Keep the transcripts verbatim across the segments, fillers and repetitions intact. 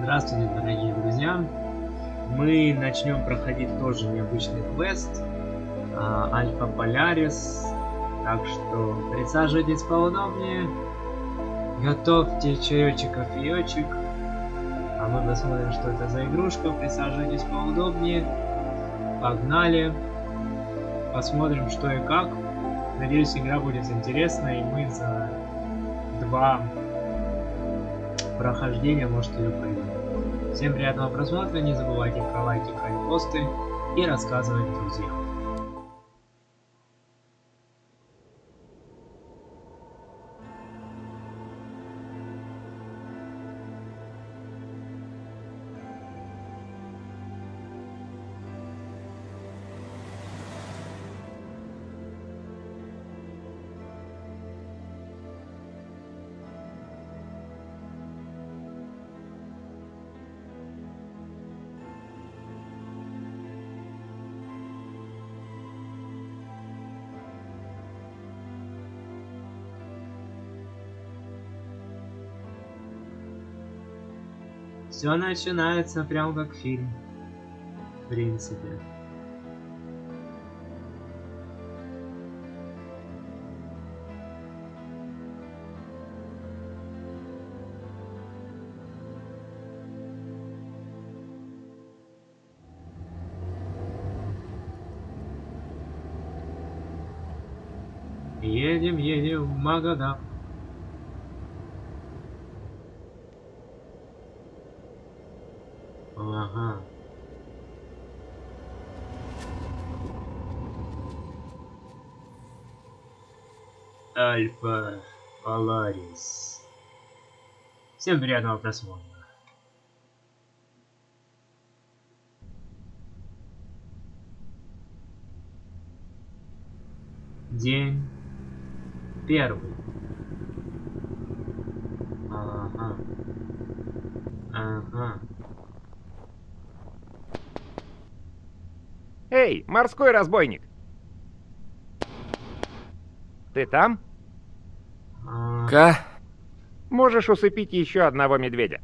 Здравствуйте, дорогие друзья! Мы начнем проходить тоже необычный квест Альфа Полярис. Так что присаживайтесь поудобнее, готовьте чаечек, кофеечек, а мы посмотрим, что это за игрушка. Присаживайтесь поудобнее, погнали, посмотрим, что и как. Надеюсь, игра будет интересная, и мы за два прохождения, может, ее пройдем. Всем приятного просмотра, не забывайте про лайки, про репосты и рассказывать друзьям. Все начинается прям как фильм, в принципе. Едем, едем в Магадан. Ага. Альфа Полярис. Всем приятного просмотра. День первый. Ага. Ага. Эй, морской разбойник! Ты там? Ка? Можешь усыпить еще одного медведя.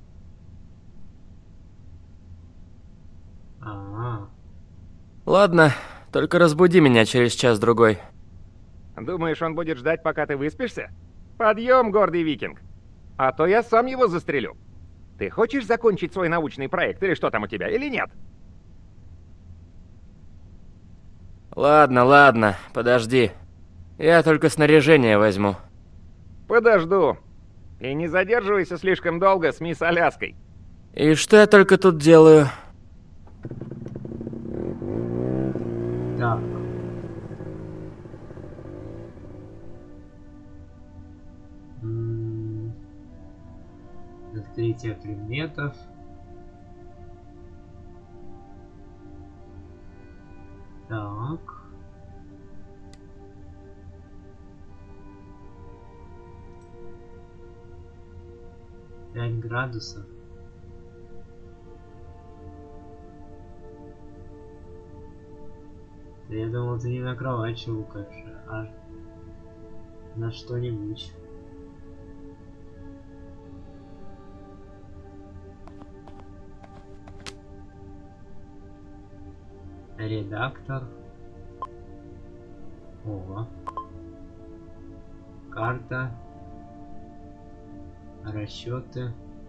А-а. Ладно, только разбуди меня через час-другой. Думаешь, он будет ждать, пока ты выспишься? Подъем, гордый викинг! А то я сам его застрелю. Ты хочешь закончить свой научный проект или что там у тебя, или нет? Ладно, ладно, подожди. Я только снаряжение возьму. Подожду. И не задерживайся слишком долго с мисс Аляской. И что я только тут делаю? Так. М-м- Открытие предметов. Так. пять градусов. Да я думал, ты не на кровать щелкаешь, а на что-нибудь. Редактор. О. Карта. Расчеты.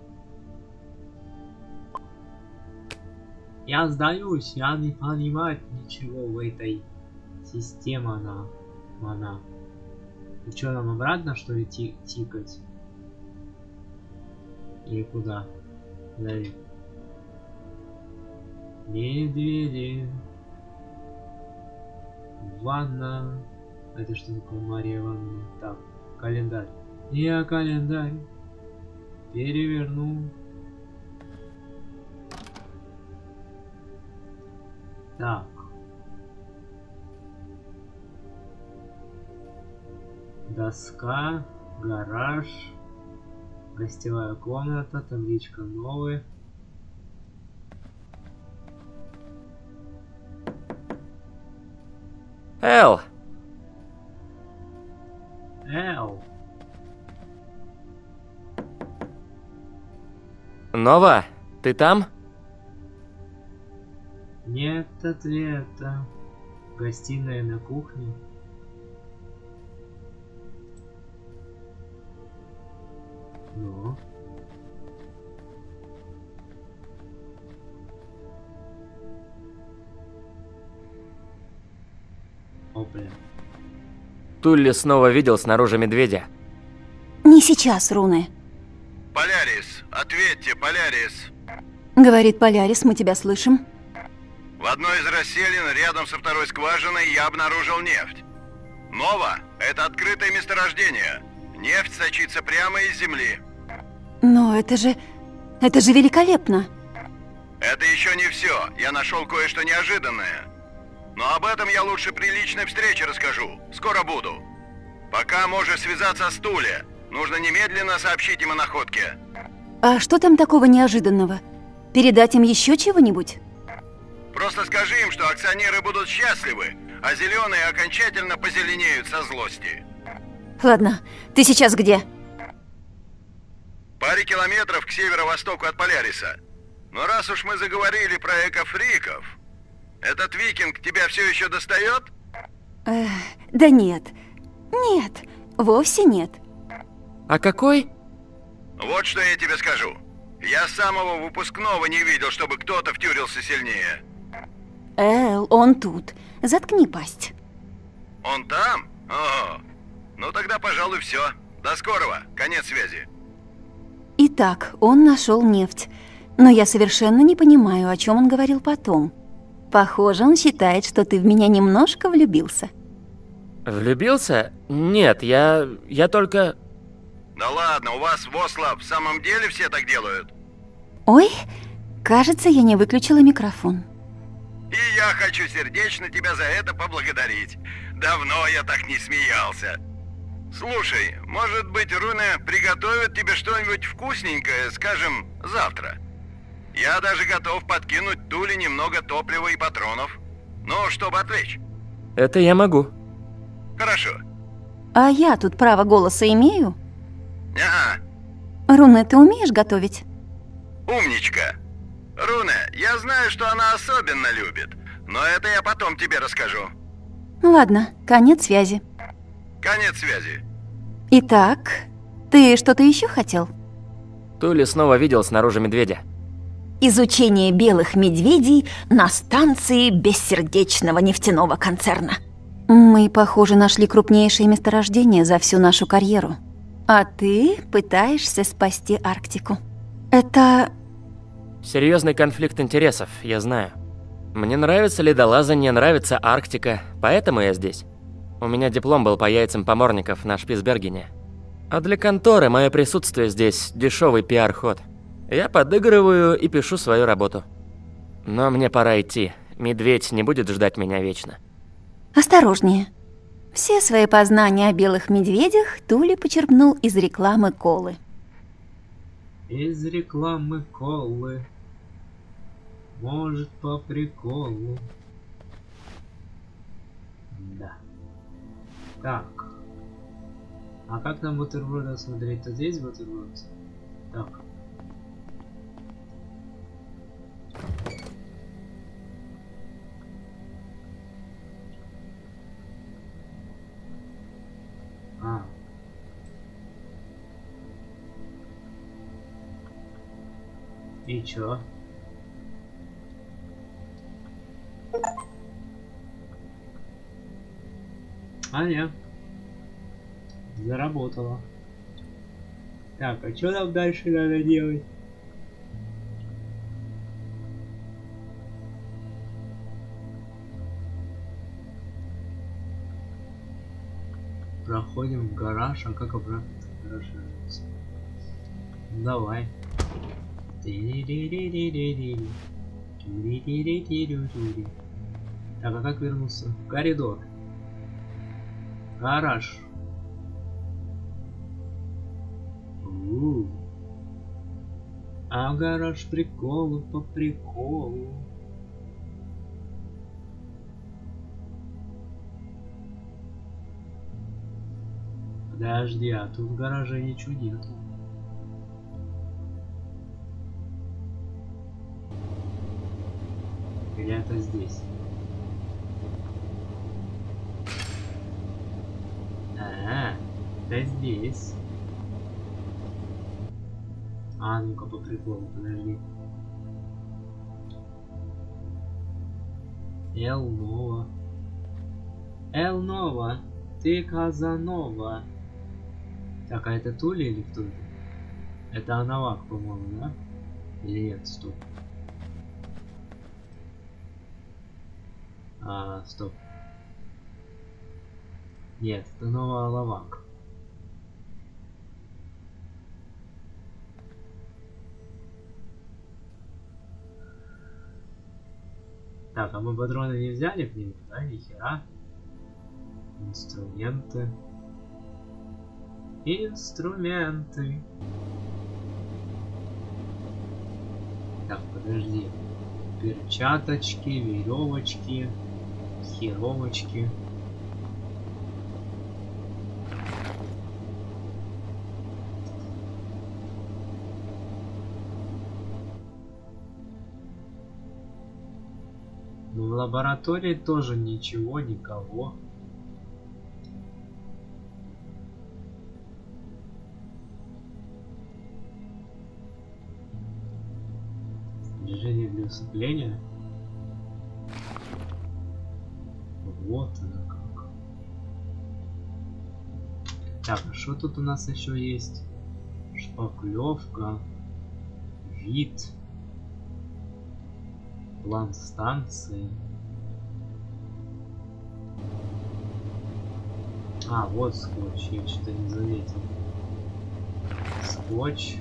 Я сдаюсь, я не понимаю ничего в этой системе, она. она. И что, нам обратно, что ли, ти тикать? Или куда? Подожди. Медведи. Ванна. Это что такое, Мария Ивановна? Так, календарь. Я календарь переверну. Так. Доска, гараж, гостевая комната, табличка новая. Эл! Эл! Нова, ты там? Нет ответа. Гостиная на кухне. Ну. О, блин. Тулли снова видел снаружи медведя. Не сейчас, Руны. Полярис, ответьте, Полярис. Говорит Полярис, мы тебя слышим. В одной из расселин рядом со второй скважиной я обнаружил нефть. Нова – это открытое месторождение. Нефть сочится прямо из земли. Но это же... это же великолепно. Это еще не все. Я нашел кое-что неожиданное. Но об этом я лучше при личной встрече расскажу. Скоро буду. Пока можешь связаться с Туле. Нужно немедленно сообщить им о находке. А что там такого неожиданного? Передать им еще чего-нибудь? Просто скажи им, что акционеры будут счастливы, а зеленые окончательно позеленеют со злости. Ладно, ты сейчас где? Паре километров к северо-востоку от Поляриса. Но раз уж мы заговорили про эко-фриков, этот викинг тебя все еще достает? Эх, да нет. Нет, вовсе нет. А какой? Вот что я тебе скажу. Я с самого выпускного не видел, чтобы кто-то втюрился сильнее. Эл, он тут. Заткни пасть. Он там? О, ну тогда, пожалуй, все. До скорого. Конец связи. Итак, он нашел нефть. Но я совершенно не понимаю, о чем он говорил потом. Похоже, он считает, что ты в меня немножко влюбился. Влюбился? Нет, я... я только... Да ладно, у вас в Осло в самом деле все так делают? Ой, кажется, я не выключила микрофон. И я хочу сердечно тебя за это поблагодарить. Давно я так не смеялся. Слушай, может быть, Руна приготовит тебе что-нибудь вкусненькое, скажем, завтра? Я даже готов подкинуть Туле немного топлива и патронов. Ну, чтобы отвлечь. Это я могу. Хорошо. А я тут право голоса имею? Ага. Руна, ты умеешь готовить? Умничка. Руна, я знаю, что она особенно любит, но это я потом тебе расскажу. Ладно, конец связи. Конец связи. Итак, ты что-то еще хотел? Тулли снова видел снаружи медведя. Изучение белых медведей на станции бессердечного нефтяного концерна. Мы, похоже, нашли крупнейшее месторождение за всю нашу карьеру. А ты пытаешься спасти Арктику. Это... Серьезный конфликт интересов, я знаю. Мне нравится ледолазание, нравится Арктика, поэтому я здесь. У меня диплом был по яйцам поморников на Шпицбергене. А для конторы мое присутствие здесь дешевый пиар-ход. Я подыгрываю и пишу свою работу. Но мне пора идти. Медведь не будет ждать меня вечно. Осторожнее. Все свои познания о белых медведях Тули почерпнул из рекламы колы. Из рекламы колы. Может, по приколу. Да. Так. А как нам бутерброды смотреть? То здесь бутерброд? Так. А. И чё? А, нет. Заработало. Так, а что нам дальше надо делать? Проходим в гараж, а как обратно в гараж вернуться? Давай. Так, а как вернуться? В коридор. Гараж. У-у-у. А гараж приколу по приколу. Подожди, а тут в гараже ничего нету. Или это здесь? А, это здесь. А, ну-ка по приколу, подожди. Эл Нова. Эл Нова, ты Казанова. Так, а это Тули или кто это? Это Анавак, по-моему, да? Или нет, стоп. А, стоп. Нет, это Нова Алавак. Так, а мы патроны не взяли к нему, да? Ни хера. Инструменты. Инструменты. Так, подожди. Перчаточки, веревочки, херовочки. Ну, в лаборатории тоже ничего, никого. Движение для усыпления. Вот оно как. Так, а что тут у нас еще есть? Шпаклевка. Вид. План станции. А, вот скотч, я что-то не заметил. Скотч.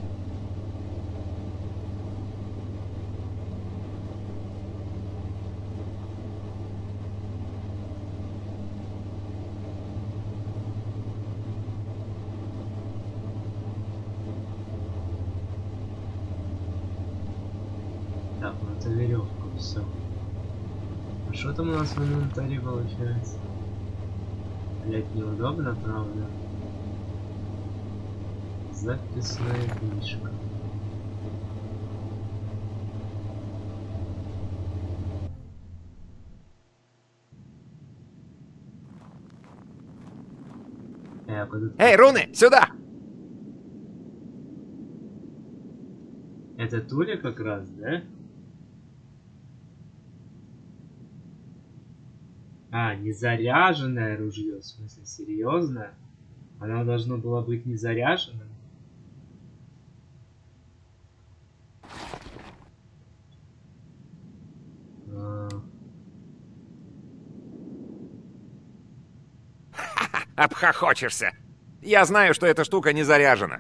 Так, ну это веревка, все. А что там у нас в инвентаре получается? Блять, неудобно, правда. Записная книжка. Э, куда... Эй, руны, сюда! Это Туля как раз, да? А, незаряженное ружье, в смысле, серьезно? Оно должно было быть не заряженным? А... Обхохочешься. Я знаю, что эта штука не заряжена.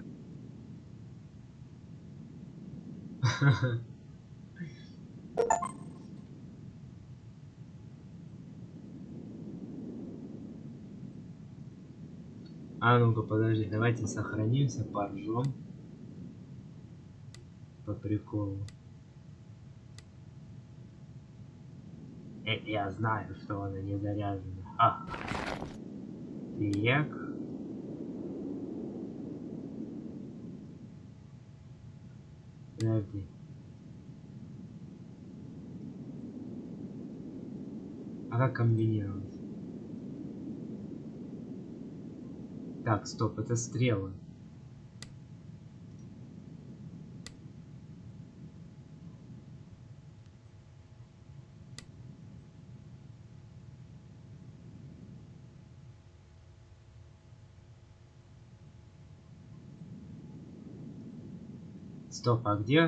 А ну-ка, подожди, давайте сохранимся, поржем. По приколу. Э, я знаю, что она не заряжена. А. Так. Подожди. А как комбинировать? Так, стоп, это стрелы. Стоп, а где?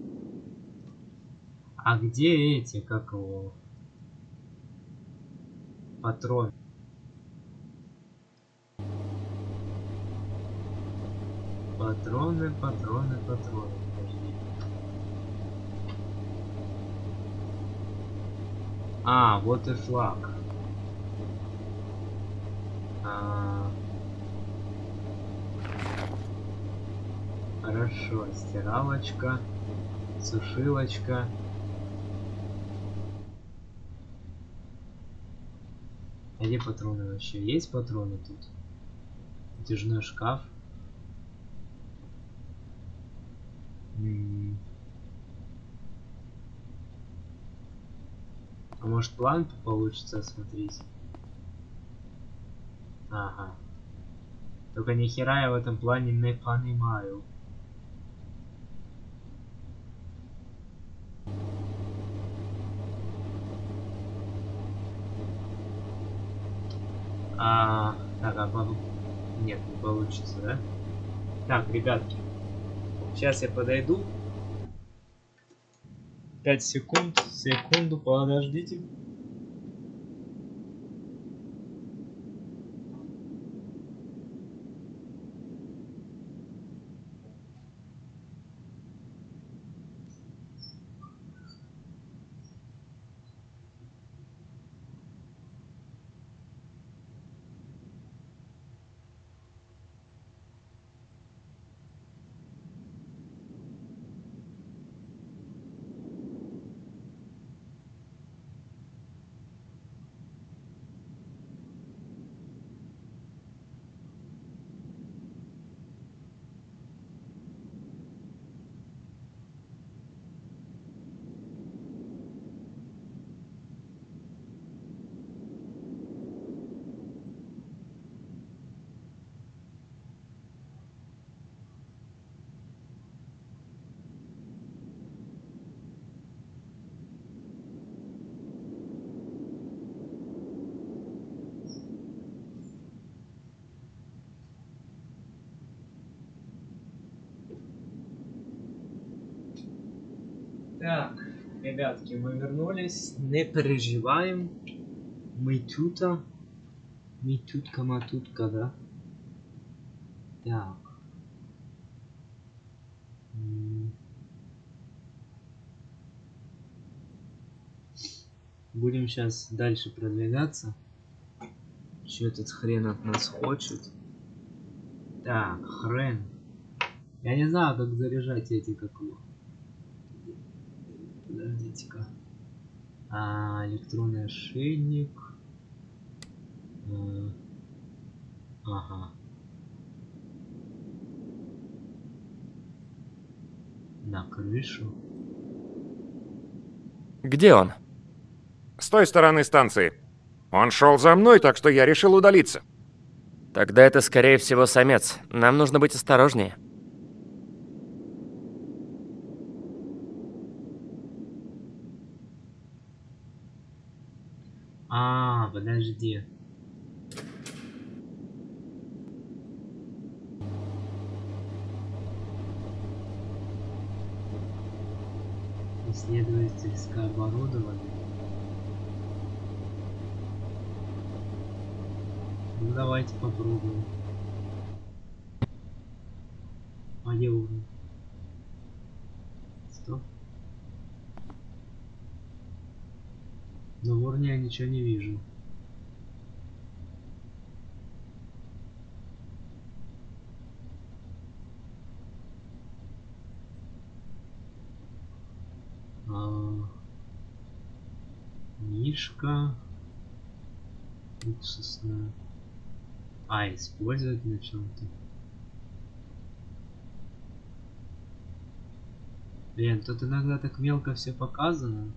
А где эти, как его? Патроны. Патроны, патроны, патроны. Подожди. А, вот и флаг. А... Хорошо, стиралочка, сушилочка. А где патроны вообще? Есть патроны тут? Затяжной шкаф. М-м. может план получится осмотреть. Ага. Только ни хера я в этом плане не понимаю. А, так, а по... Нет, не получится, да? Так, ребятки. Сейчас я подойду. Пять секунд. Секунду, подождите. Так, ребятки, мы вернулись, не переживаем, мы тут, мы тутка, матутка, да? Так. Будем сейчас дальше продвигаться. Что этот хрен от нас хочет? Так, хрен. Я не знаю, как заряжать эти, как его. Подождите-ка. А, электронный ошейник. А, ага. На крышу. Где он? С той стороны станции. Он шел за мной, так что я решил удалиться. Тогда это, скорее всего, самец. Нам нужно быть осторожнее. А, подожди. Исследовательское оборудование. Ну давайте попробуем. А где уровень? Стоп. Но в уровне я ничего не вижу. А, мишка уксусная. А, использовать на чем-то. Блин, тут иногда так мелко все показано.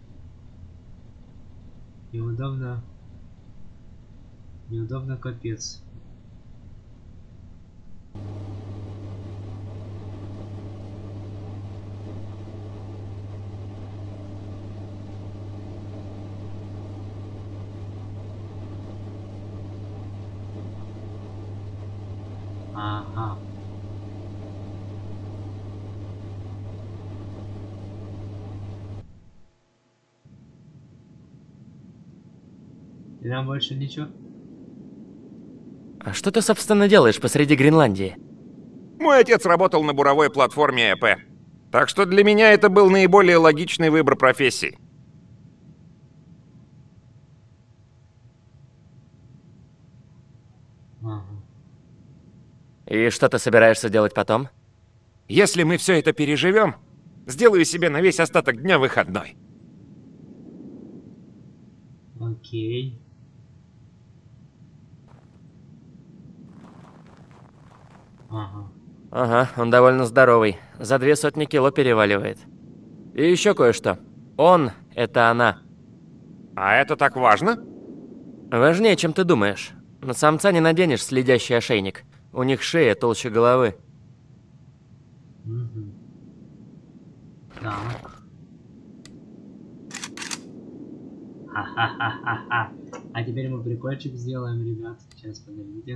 Неудобно. Неудобно, капец. Ага. И нам больше ничего? А что ты, собственно, делаешь посреди Гренландии? Мой отец работал на буровой платформе ЭП. Так что для меня это был наиболее логичный выбор профессии. Ага. И что ты собираешься делать потом? Если мы все это переживем, сделаю себе на весь остаток дня выходной. Окей. Ага. Ага, он довольно здоровый. За две сотни кило переваливает. И еще кое-что. Он — это она. А это так важно? Важнее, чем ты думаешь. На самца не наденешь следящий ошейник. У них шея толще головы. Угу. Так. Ха-ха-ха-ха-ха. А теперь мы прикольчик сделаем, ребят. Сейчас, подождите.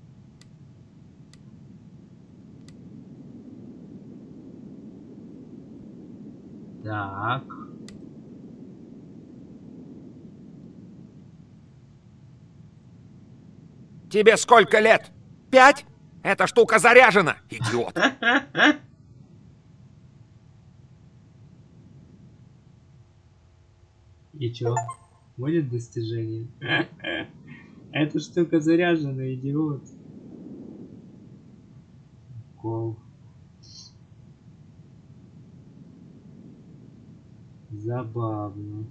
Так. Тебе сколько лет? Пять? Эта штука заряжена, идиот. И чё? Будет достижение? Эта штука заряжена, идиот. Кол. Забавно.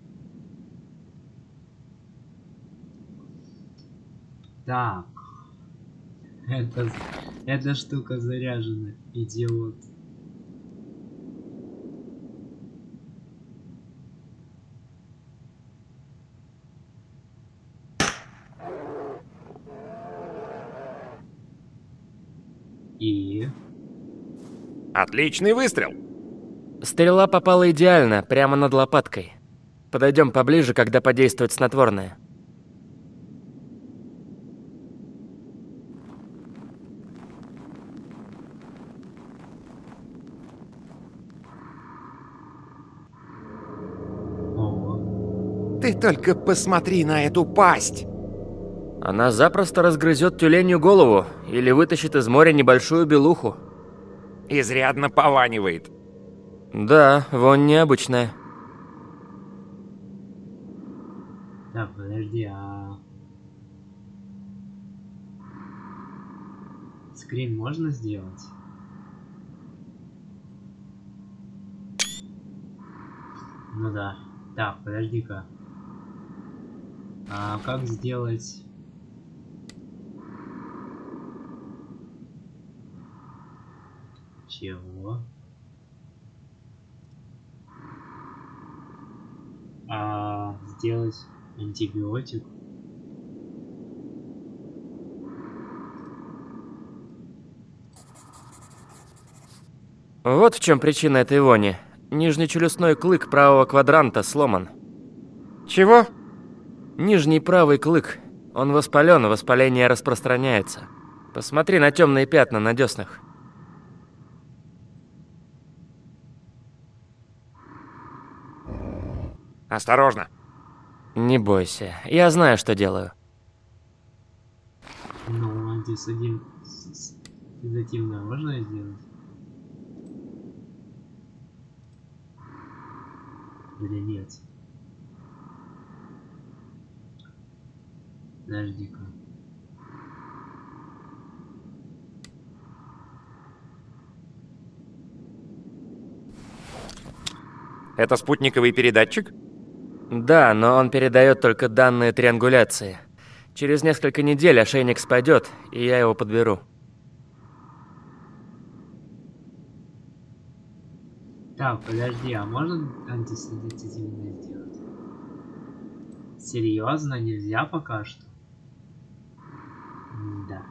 Так. Это, эта штука заряжена, идиот. И... Отличный выстрел. Стрела попала идеально, прямо над лопаткой. Подойдем поближе, когда подействует снотворное. Ты только посмотри на эту пасть. Она запросто разгрызет тюленью голову или вытащит из моря небольшую белуху. Изрядно пованивает. Да, вонь необычная. Да, подожди, а... Скрин можно сделать? Ну да. Так, подожди-ка. А как сделать... Чего? А сделать антибиотик? Вот в чем причина этой вони. Нижнечелюстной клык правого квадранта сломан. Чего? Нижний правый клык. Он воспален, воспаление распространяется. Посмотри на темные пятна на деснах. Осторожно. Не бойся, я знаю, что делаю. Ну, антисадим... седативное можно сделать? Или нет? Подожди-ка. Это спутниковый передатчик? Да, но он передает только данные триангуляции. Через несколько недель ошейник спадет, и я его подберу. Так, подожди, а можно антиседативное сделать? Серьезно, нельзя пока что? Да.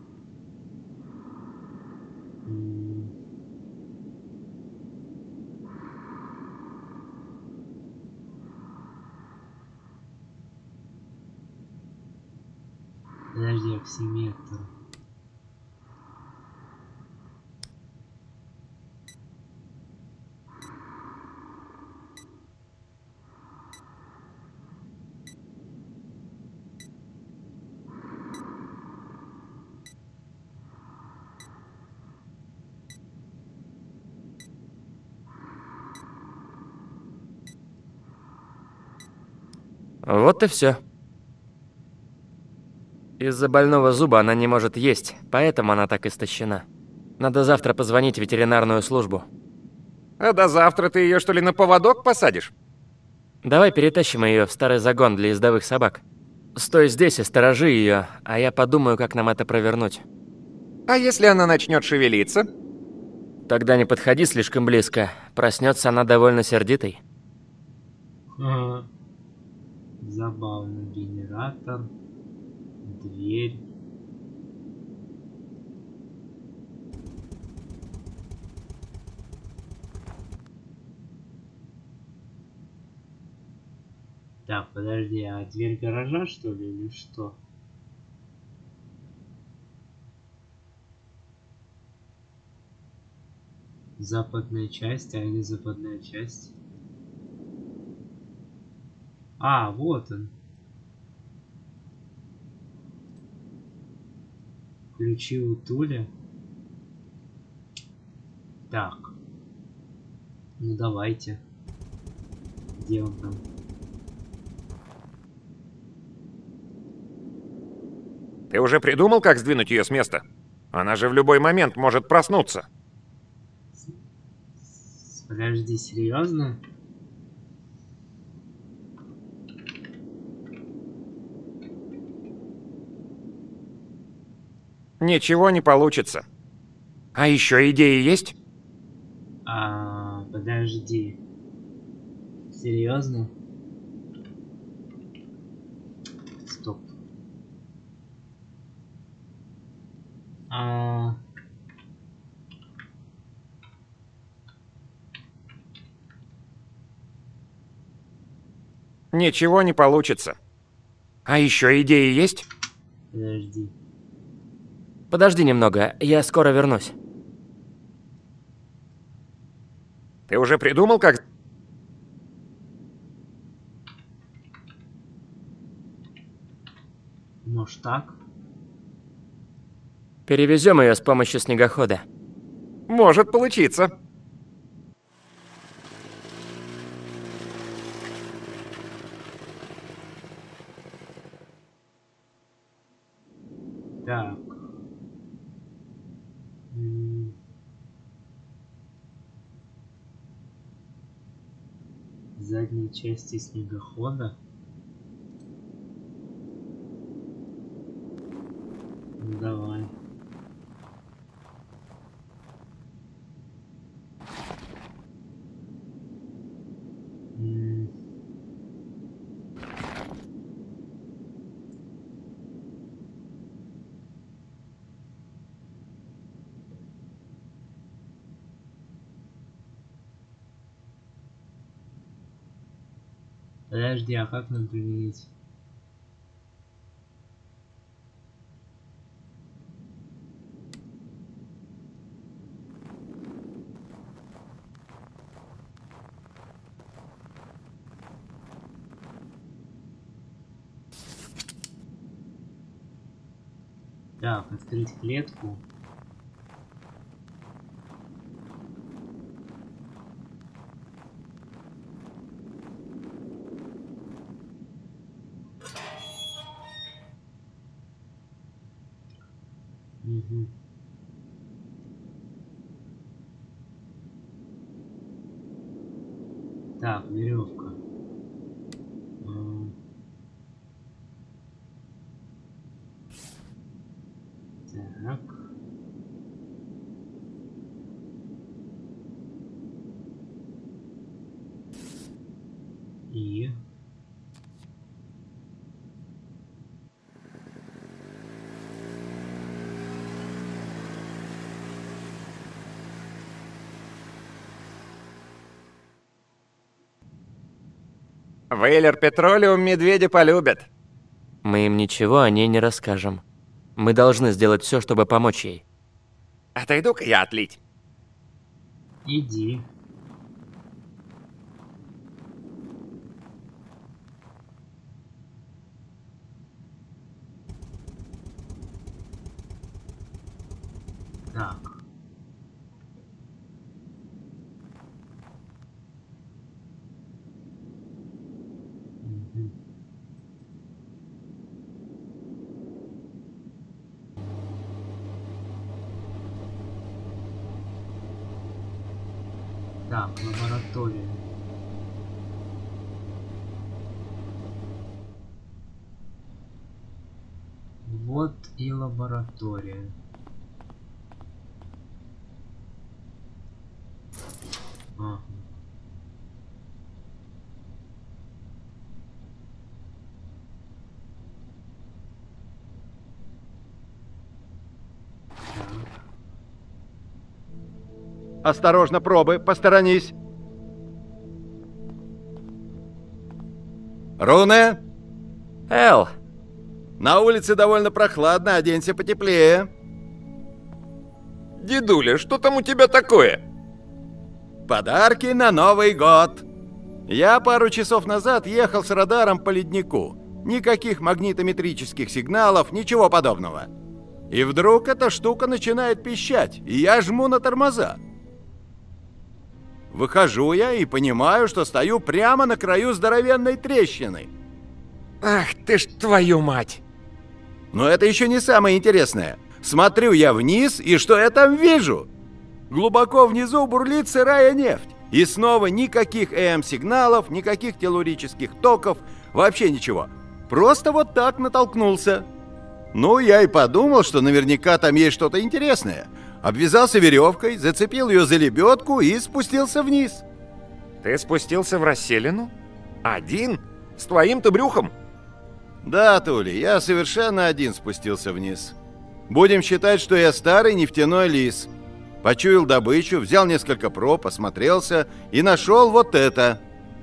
Подожди, оксиметр. Вот и все. Из-за больного зуба она не может есть, поэтому она так истощена. Надо завтра позвонить в ветеринарную службу. А до завтра ты ее что ли на поводок посадишь? Давай перетащим ее в старый загон для ездовых собак. Стой здесь и сторожи ее, а я подумаю, как нам это провернуть. А если она начнет шевелиться? Тогда не подходи слишком близко. Проснется она довольно сердитой. Ага. Забавно. Генератор. Дверь. Так, подожди, а дверь гаража, что ли, или что? Западная часть, а не западная часть? А, вот он. Ключи у Туля. Так. Ну давайте. Где он там? Ты уже придумал, как сдвинуть ее с места? Она же в любой момент может проснуться. Подожди, серьезно? Ничего не получится. А еще идеи есть? А, подожди. Серьезно? Стоп. А... Ничего не получится. А еще идеи есть? Подожди. Подожди немного, я скоро вернусь. Ты уже придумал, как... Может так? Перевезем ее с помощью снегохода. Может получиться. Так. М. Задней части снегохода. Ну, давай. М. Подожди, а как нам применить? Так, открыть клетку. Мгм. Так, веревка. Так. И... Вейлер Петролиум медведя полюбят. Мы им ничего о ней не расскажем. Мы должны сделать все, чтобы помочь ей. Отойду-ка я отлить. Иди. Так. Мгм. Так, лаборатория. Вот и лаборатория. Ага. Осторожно, пробы, посторонись. Руне, Эл, на улице довольно прохладно, оденься потеплее. Дедуля, что там у тебя такое? Подарки на Новый год. Я пару часов назад ехал с радаром по леднику. Никаких магнитометрических сигналов, ничего подобного. И вдруг эта штука начинает пищать, и я жму на тормоза. Выхожу я и понимаю, что стою прямо на краю здоровенной трещины. Ах ты ж твою мать! Но это еще не самое интересное. Смотрю я вниз, и что я там вижу? Глубоко внизу бурлит сырая нефть. И снова никаких э эм-сигналов, никаких телурических токов, вообще ничего. Просто вот так натолкнулся. Ну, я и подумал, что наверняка там есть что-то интересное. Обвязался веревкой, зацепил ее за лебедку и спустился вниз. Ты спустился в расселину? Один? С твоим-то брюхом? Да, Тули, я совершенно один спустился вниз. Будем считать, что я старый нефтяной лис. Почуял добычу, взял несколько проб, осмотрелся и нашел вот это.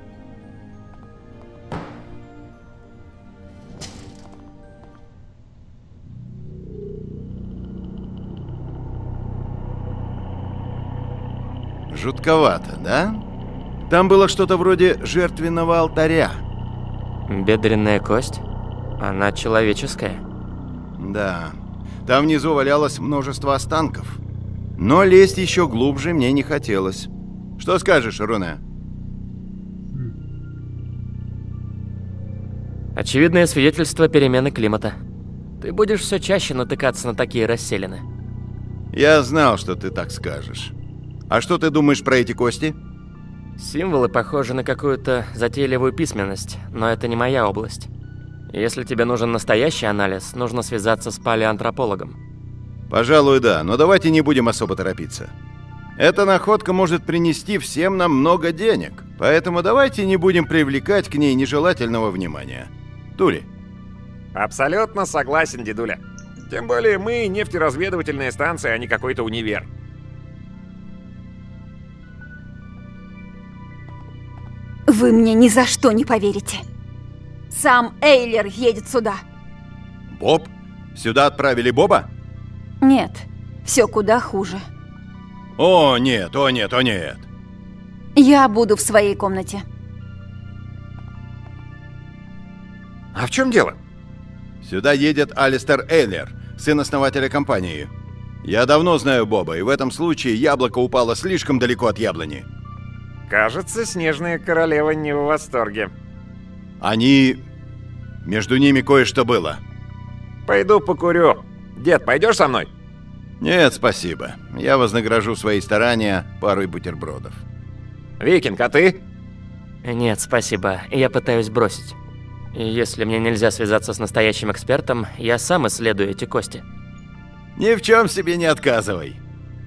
Жутковато, да? Там было что-то вроде жертвенного алтаря. бедренная кость? Она человеческая. Да, там внизу валялось множество останков. Но лезть еще глубже мне не хотелось. Что скажешь, Руне? Очевидное свидетельство перемены климата. Ты будешь все чаще натыкаться на такие расселины. Я знал, что ты так скажешь. А что ты думаешь про эти кости? Символы похожи на какую-то затейливую письменность, но это не моя область. Если тебе нужен настоящий анализ, нужно связаться с палеоантропологом. Пожалуй, да, но давайте не будем особо торопиться. Эта находка может принести всем нам много денег, поэтому давайте не будем привлекать к ней нежелательного внимания. Тули. Абсолютно согласен, дедуля. Тем более мы нефтеразведывательная станция, а не какой-то универ. Вы мне ни за что не поверите. Сам Эйлер едет сюда. Боб? Сюда отправили Боба? Нет, все куда хуже. О, нет, о, нет, о, нет. Я буду в своей комнате. А в чем дело? Сюда едет Алистер Эйлер, сын основателя компании. Я давно знаю Боба, и в этом случае яблоко упало слишком далеко от яблони. Кажется, Снежная Королева не в восторге. Они... Между ними кое-что было. Пойду покурю. Дед, пойдешь со мной? Нет, спасибо. Я вознагражу свои старания парой бутербродов. Викинг, а ты? Нет, спасибо. Я пытаюсь бросить. И если мне нельзя связаться с настоящим экспертом, я сам исследую эти кости. Ни в чем себе не отказывай.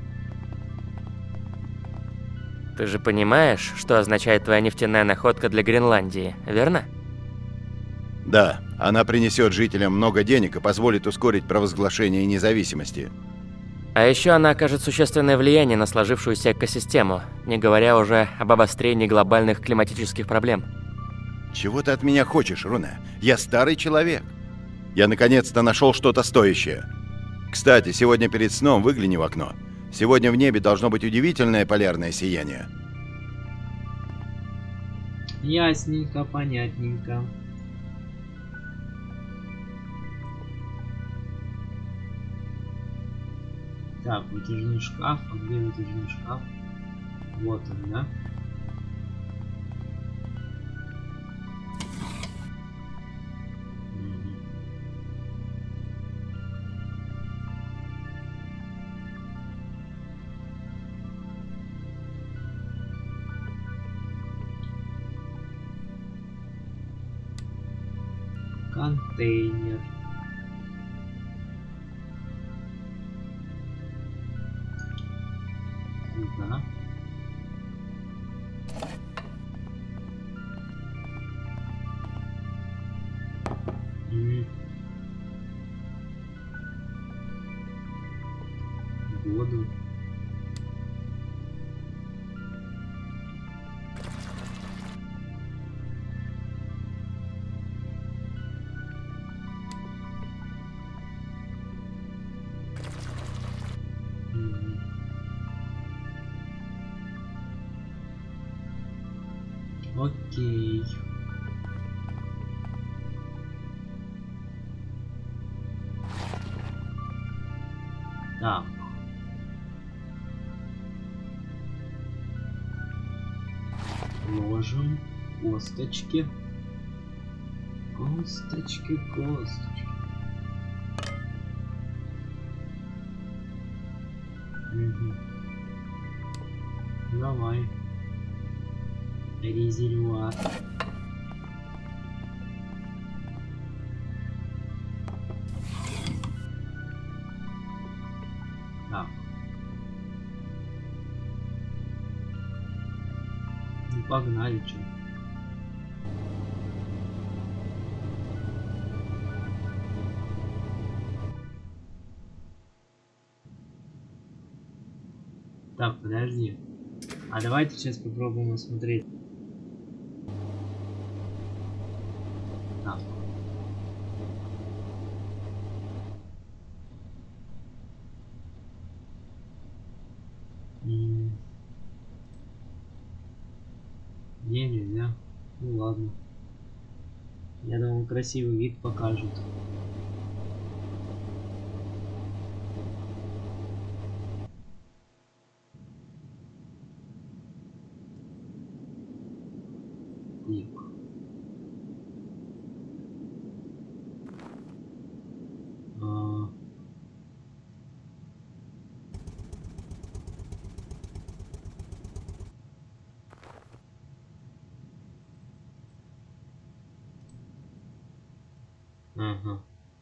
Ты же понимаешь, что означает твоя нефтяная находка для Гренландии, верно? Да, она принесет жителям много денег и позволит ускорить провозглашение независимости. А еще она окажет существенное влияние на сложившуюся экосистему, не говоря уже об обострении глобальных климатических проблем. Чего ты от меня хочешь, Руне? Я старый человек. Я наконец-то нашел что-то стоящее. Кстати, сегодня перед сном выгляни в окно. Сегодня в небе должно быть удивительное полярное сияние. Ясненько, понятненько. Так, вытяжной шкаф. А где вытяжной шкаф? Вот он, да? Контейнер. Куда? М. Воду. Окей. Так. Ложим косточки. Косточки, косточки. Угу. Давай. Резервуар. Так. Ну, погнали, чё. Так, подожди. А давайте сейчас попробуем осмотреть. Так. М-м. Не, нельзя. Ну ладно. Я думал, красивый вид покажут. Ник. А... Ага.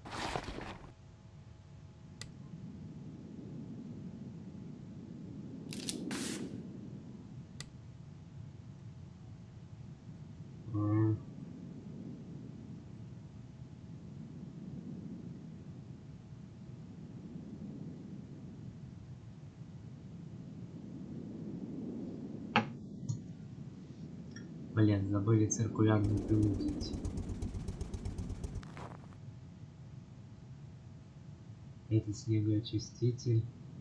А. Блин, забыли циркулярную пилу взять. Это снегоочиститель.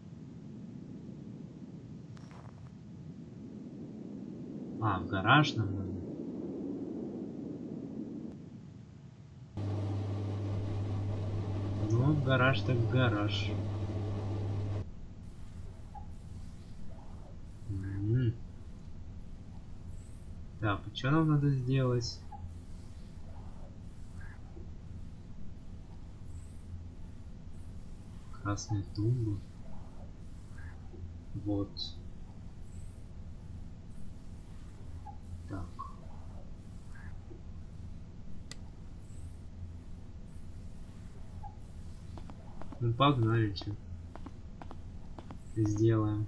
А, в гараж нам надо. Ну, в гараж так в гараж. М-м. Так, а что нам надо сделать? Красная тумба. Вот. Так. Ну погнали, че. Сделаем.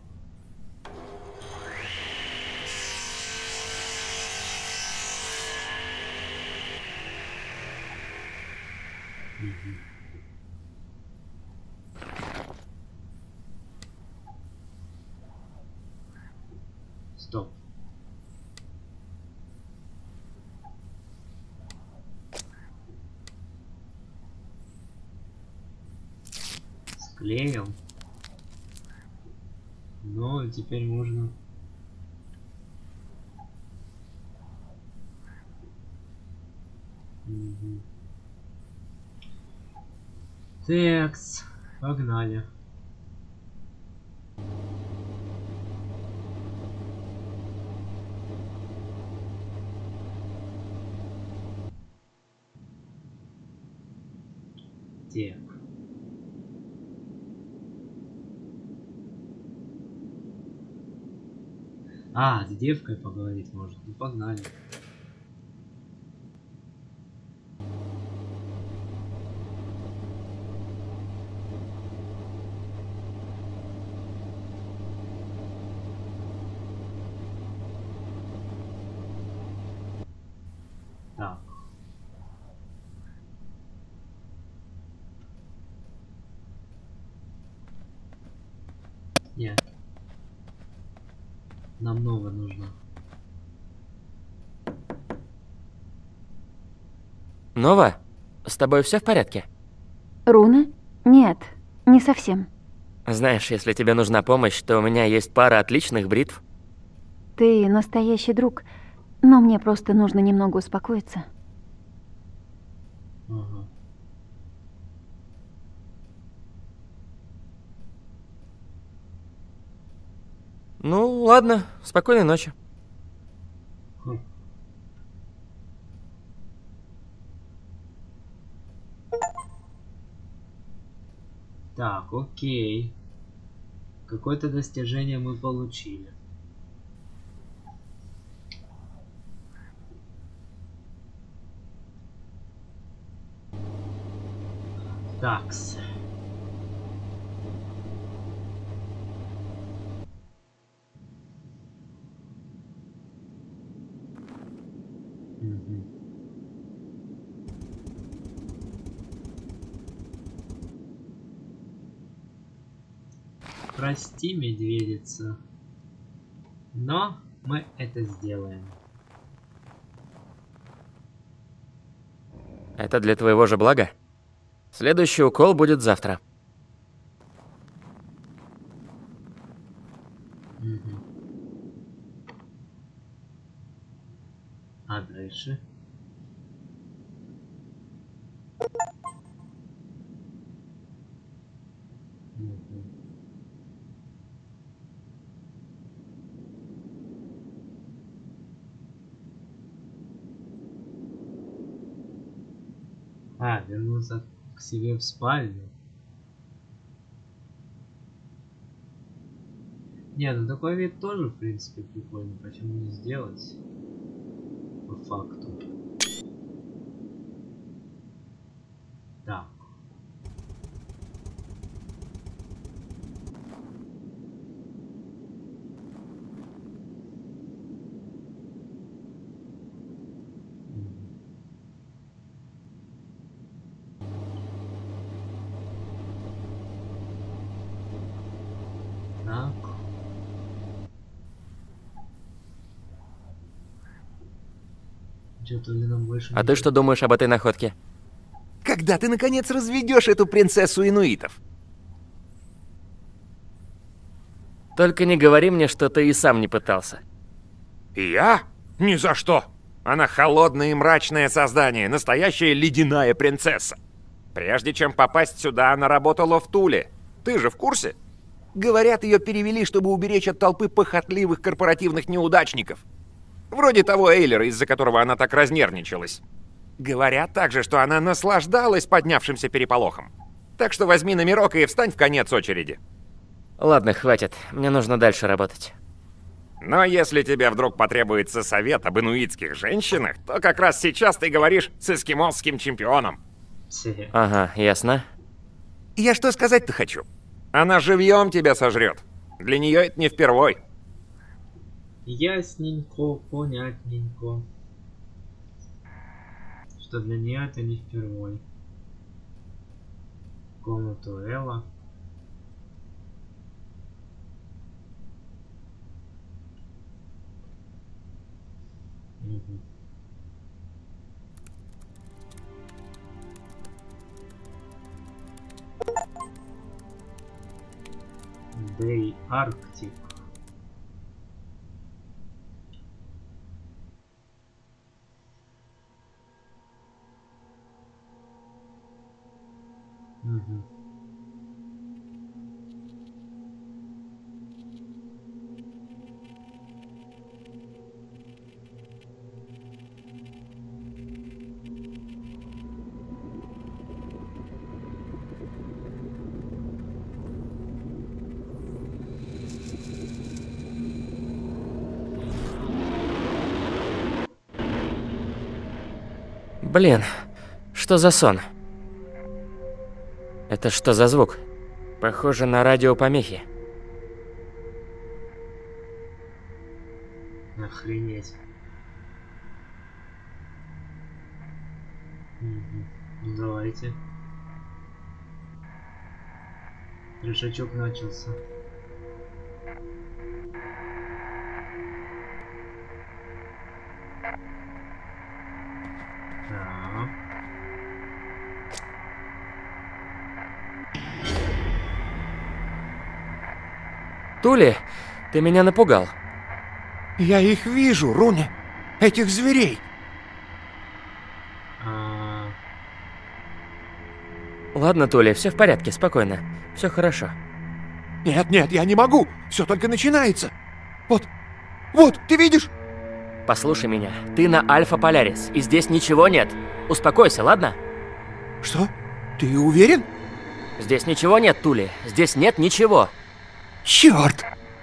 Угу. Стоп. Склеил. Ну, теперь можно... Угу. Текс. Погнали. Так. А, с девкой поговорить можно. Ну погнали. Так. Нет. Нам много нужно. Нова, с тобой все в порядке? Руна? Нет, не совсем. Знаешь, если тебе нужна помощь, то у меня есть пара отличных бритв. Ты настоящий друг. Но мне просто нужно немного успокоиться. Ага. Ну, ладно, спокойной ночи. Хм. Так, окей. Какое-то достижение мы получили. Такс. Мгм. Прости, медведица, но мы это сделаем. Это для твоего же блага? Следующий укол будет завтра. Мгм. А дальше? Мгм. А, вернуться к себе в спальню. Не, ну такой вид тоже, в принципе, прикольно. Почему не сделать? По факту. Так. Мгм. Так. Что-то ли нам больше А не- ты что думаешь об этой находке? Когда ты, наконец, разведешь эту принцессу инуитов? Только не говори мне, что ты и сам не пытался. Я? Ни за что. Она холодное и мрачное создание, настоящая ледяная принцесса. Прежде чем попасть сюда, она работала в Туле. Ты же в курсе? Говорят, ее перевели, чтобы уберечь от толпы похотливых корпоративных неудачников. Вроде того Эйлера, из-за которого она так разнервничалась. Говорят также, что она наслаждалась поднявшимся переполохом. Так что возьми номерок и встань в конец очереди. Ладно, хватит. Мне нужно дальше работать. Но если тебе вдруг потребуется совет об инуитских женщинах, то как раз сейчас ты говоришь с эскимосским чемпионом. Се. Ага, ясно. Я что сказать-то хочу? Она живьем тебя сожрет. Для нее это не впервой. Ясненько, понятненько. Что для нее это не впервой. Комнату Элла. Мгм. Дэй Арктик. Мгм. Блин, что за сон? Это что за звук? Похоже на радиопомехи. Охренеть. Мгм. Ну давайте. Трешачок начался. Так. Тули, ты меня напугал. Я их вижу, Руни. этих зверей. А, Ладно, Тули, все в порядке, спокойно. Все хорошо. Нет, нет, я не могу. Все только начинается. Вот, вот, ты видишь? Послушай меня, ты на Альфа Полярис, и здесь ничего нет. Успокойся, ладно? Что? Ты уверен? Здесь ничего нет, Тули. Здесь нет ничего. Черт!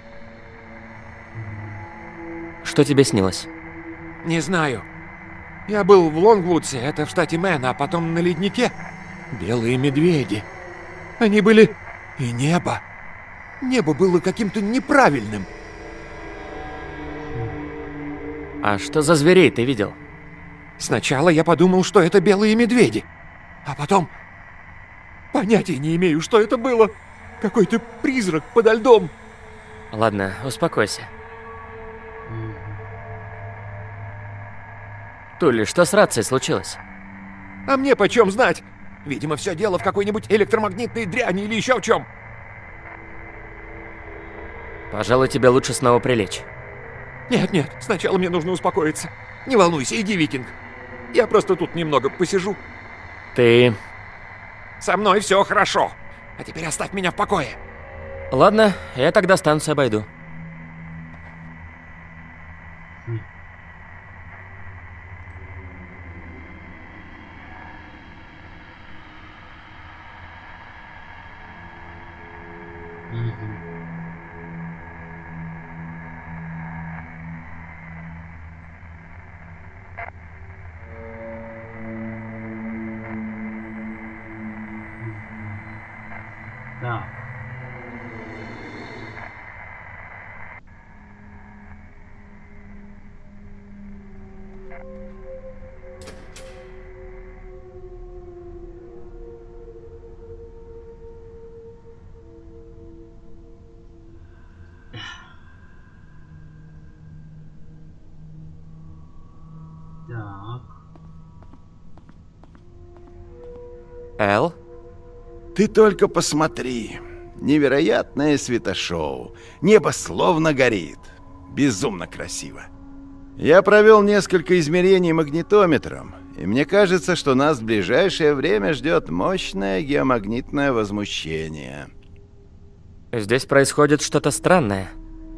Что тебе снилось? Не знаю. Я был в Лонгвудсе, это в штате Мэн, а потом на леднике. Белые медведи. Они были... И небо. Небо было каким-то неправильным. А что за зверей ты видел? Сначала я подумал, что это белые медведи. А потом... Понятия не имею, что это было. Какой-то призрак подо льдом. Ладно, успокойся. м, Тули, что с рацией случилось? А мне почем знать? Видимо, все дело в какой-нибудь электромагнитной дряни или еще в чем. Пожалуй, тебе лучше снова прилечь. Нет, нет, сначала мне нужно успокоиться. Не волнуйся, иди, Викинг. Я просто тут немного посижу. Ты... Со мной все хорошо. А теперь оставь меня в покое. Ладно, я тогда станцию обойду. мгм. Так. Так. Эл? Ты только посмотри. Невероятное светошоу. Небо словно горит. Безумно красиво. Я провел несколько измерений магнитометром, и мне кажется, что нас в ближайшее время ждет мощное геомагнитное возмущение. Здесь происходит что-то странное.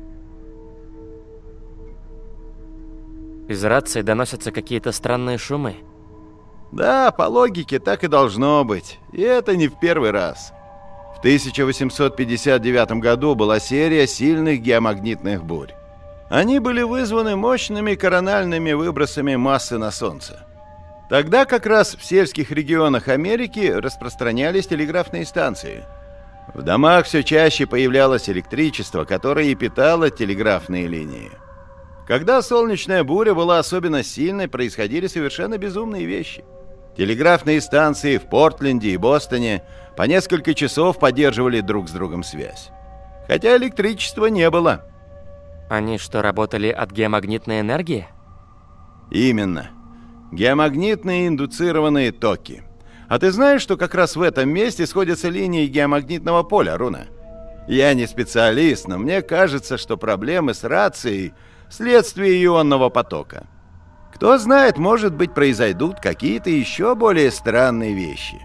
Из рации доносятся какие-то странные шумы. Да, по логике так и должно быть. И это не в первый раз. В тысяча восемьсот пятьдесят девятом году была серия сильных геомагнитных бурь. Они были вызваны мощными корональными выбросами массы на Солнце. Тогда как раз в сельских регионах Америки распространялись телеграфные станции. В домах все чаще появлялось электричество, которое и питало телеграфные линии. Когда солнечная буря была особенно сильной, происходили совершенно безумные вещи. Телеграфные станции в Портленде и Бостоне по несколько часов поддерживали друг с другом связь. Хотя электричества не было. Они что, работали от геомагнитной энергии? Именно. Геомагнитные индуцированные токи. А ты знаешь, что как раз в этом месте сходятся линии геомагнитного поля, Руна? Я не специалист, но мне кажется, что проблемы с рацией – следствие ионного потока. Кто знает, может быть, произойдут какие-то еще более странные вещи.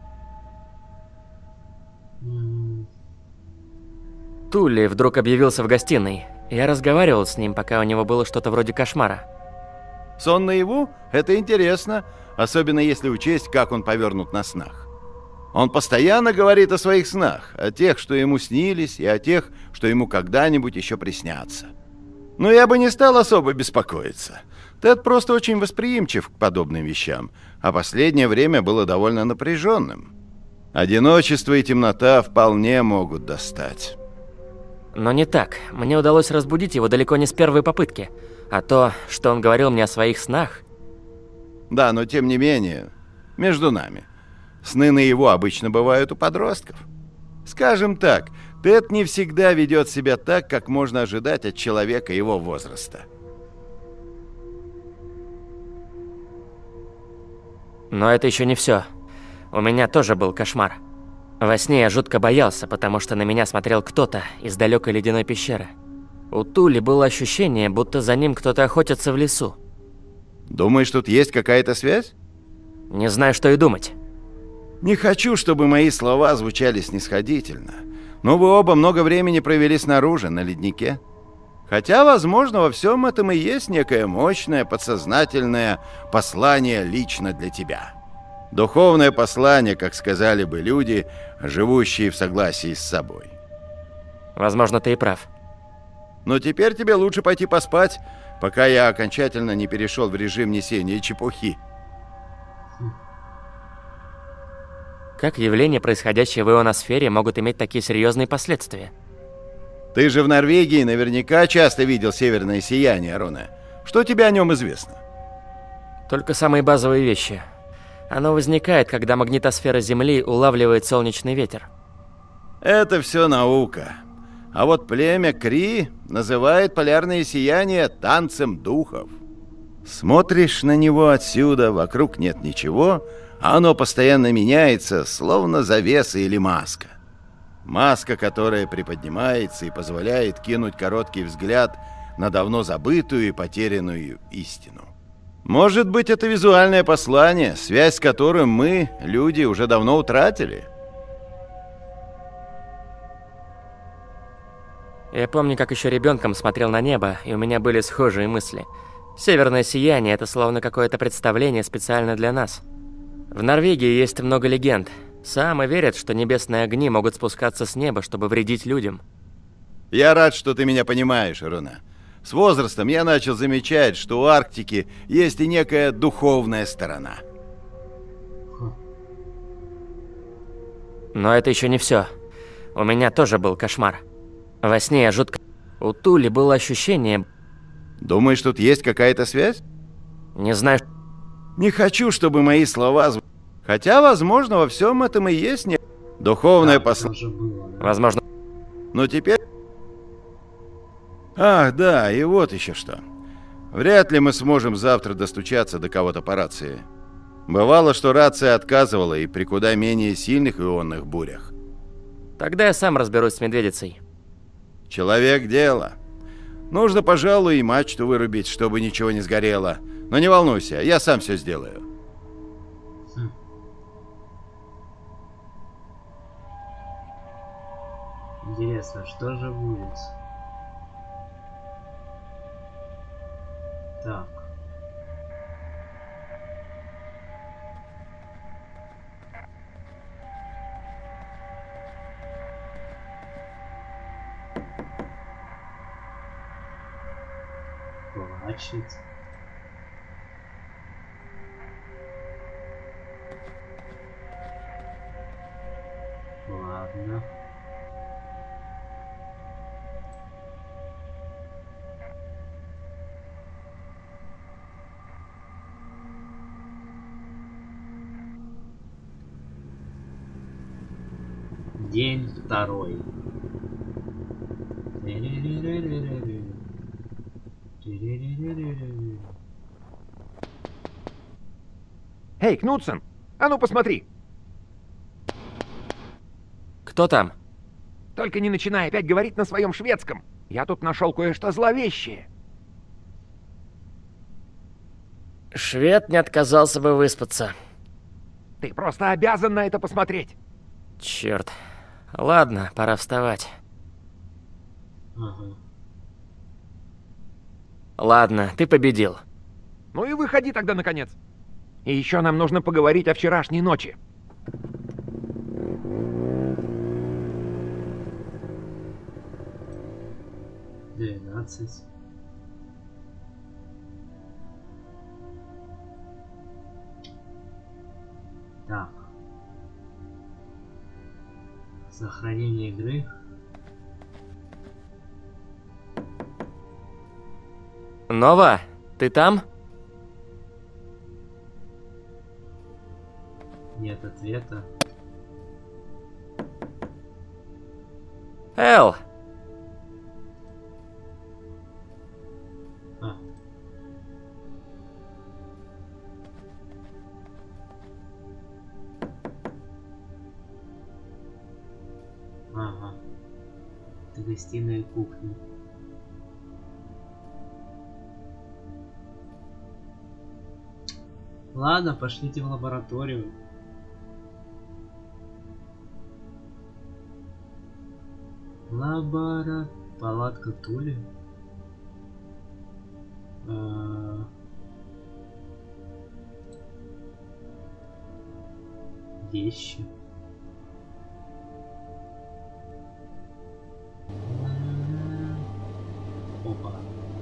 М, Тули вдруг объявился в гостиной. Я разговаривал с ним, пока у него было что-то вроде кошмара. Сон наяву – это интересно, особенно если учесть, как он повернут на снах. Он постоянно говорит о своих снах, о тех, что ему снились, и о тех, что ему когда-нибудь еще приснятся. Но я бы не стал особо беспокоиться. Тед просто очень восприимчив к подобным вещам, а последнее время было довольно напряженным. Одиночество и темнота вполне могут достать. Но не так. Мне удалось разбудить его далеко не с первой попытки. А то, что он говорил мне о своих снах... Да, но тем не менее, между нами, сны наяву обычно бывают у подростков. Скажем так, Тед не всегда ведет себя так, как можно ожидать от человека его возраста. Но это еще не все. У меня тоже был кошмар. Во сне я жутко боялся, потому что на меня смотрел кто-то из далекой ледяной пещеры. У Тули было ощущение, будто за ним кто-то охотится в лесу. Думаешь, тут есть какая-то связь? Не знаю, что и думать. Не хочу, чтобы мои слова звучали снисходительно, но вы оба много времени провели снаружи, на леднике. Хотя, возможно, во всем этом и есть некое мощное, подсознательное послание лично для тебя. Духовное послание, как сказали бы люди, живущие в согласии с собой. Возможно, ты и прав. Но теперь тебе лучше пойти поспать, пока я окончательно не перешел в режим несения чепухи. Как явления, происходящие в ионосфере, могут иметь такие серьезные последствия? Ты же в Норвегии наверняка часто видел северное сияние, Руне. Что тебе о нем известно? Только самые базовые вещи. Оно возникает, когда магнитосфера Земли улавливает солнечный ветер. Это все наука. А вот племя Кри называет полярное сияние танцем духов. Смотришь на него отсюда, вокруг нет ничего, а оно постоянно меняется, словно завеса или маска. Маска, которая приподнимается и позволяет кинуть короткий взгляд на давно забытую и потерянную истину. Может быть, это визуальное послание, связь с которым мы, люди, уже давно утратили? Я помню, как еще ребенком смотрел на небо, и у меня были схожие мысли. Северное сияние – это словно какое-то представление специально для нас. В Норвегии есть много легенд. Самы верят, что небесные огни могут спускаться с неба, чтобы вредить людям. Я рад, что ты меня понимаешь, Руна. С возрастом я начал замечать, что у Арктики есть и некая духовная сторона. Но это еще не все. У меня тоже был кошмар. Во сне я жутко... У Тули было ощущение... Думаешь, тут есть какая-то связь? Не знаю... Не хочу, чтобы мои слова... Зв... Хотя, возможно, во всем этом и есть не... Духовное Да, послание. да. Возможно... Но теперь... Ах, да, и вот еще что. Вряд ли мы сможем завтра достучаться до кого-то по рации. Бывало, что рация отказывала и при куда менее сильных ионных бурях. Тогда я сам разберусь с медведицей. Человек дело. Нужно, пожалуй, и мачту вырубить, чтобы ничего не сгорело. Но не волнуйся, я сам все сделаю. Хм. Интересно, что же будет? Так. Плачет. Ладно. День второй. Эй, Кнутсен, а ну посмотри! Кто там? Только не начинай опять говорить на своем шведском. Я тут нашел кое-что зловещее. Швед не отказался бы выспаться. Ты просто обязан на это посмотреть. Черт. Ладно, пора вставать. Ага. Ладно, ты победил. Ну и выходи тогда, наконец. И еще нам нужно поговорить о вчерашней ночи. двенадцать. Так. Сохранение игры. Нова, ты там? Нет ответа. Эл! А. Ага. Это гостиная кухня. Ладно, пошлите в лабораторию. Лабора... Палатка Тули. А... Вещи. Опа.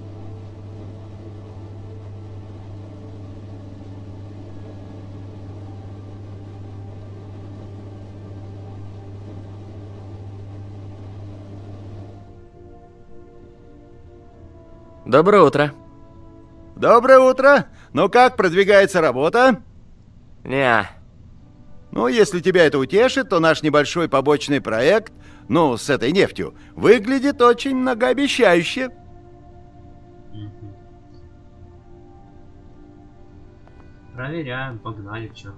Доброе утро. Доброе утро. Ну как, продвигается работа? Неа. Ну, если тебя это утешит, то наш небольшой побочный проект, ну, с этой нефтью, выглядит очень многообещающе. Мгм. Проверяем, погнали, чё.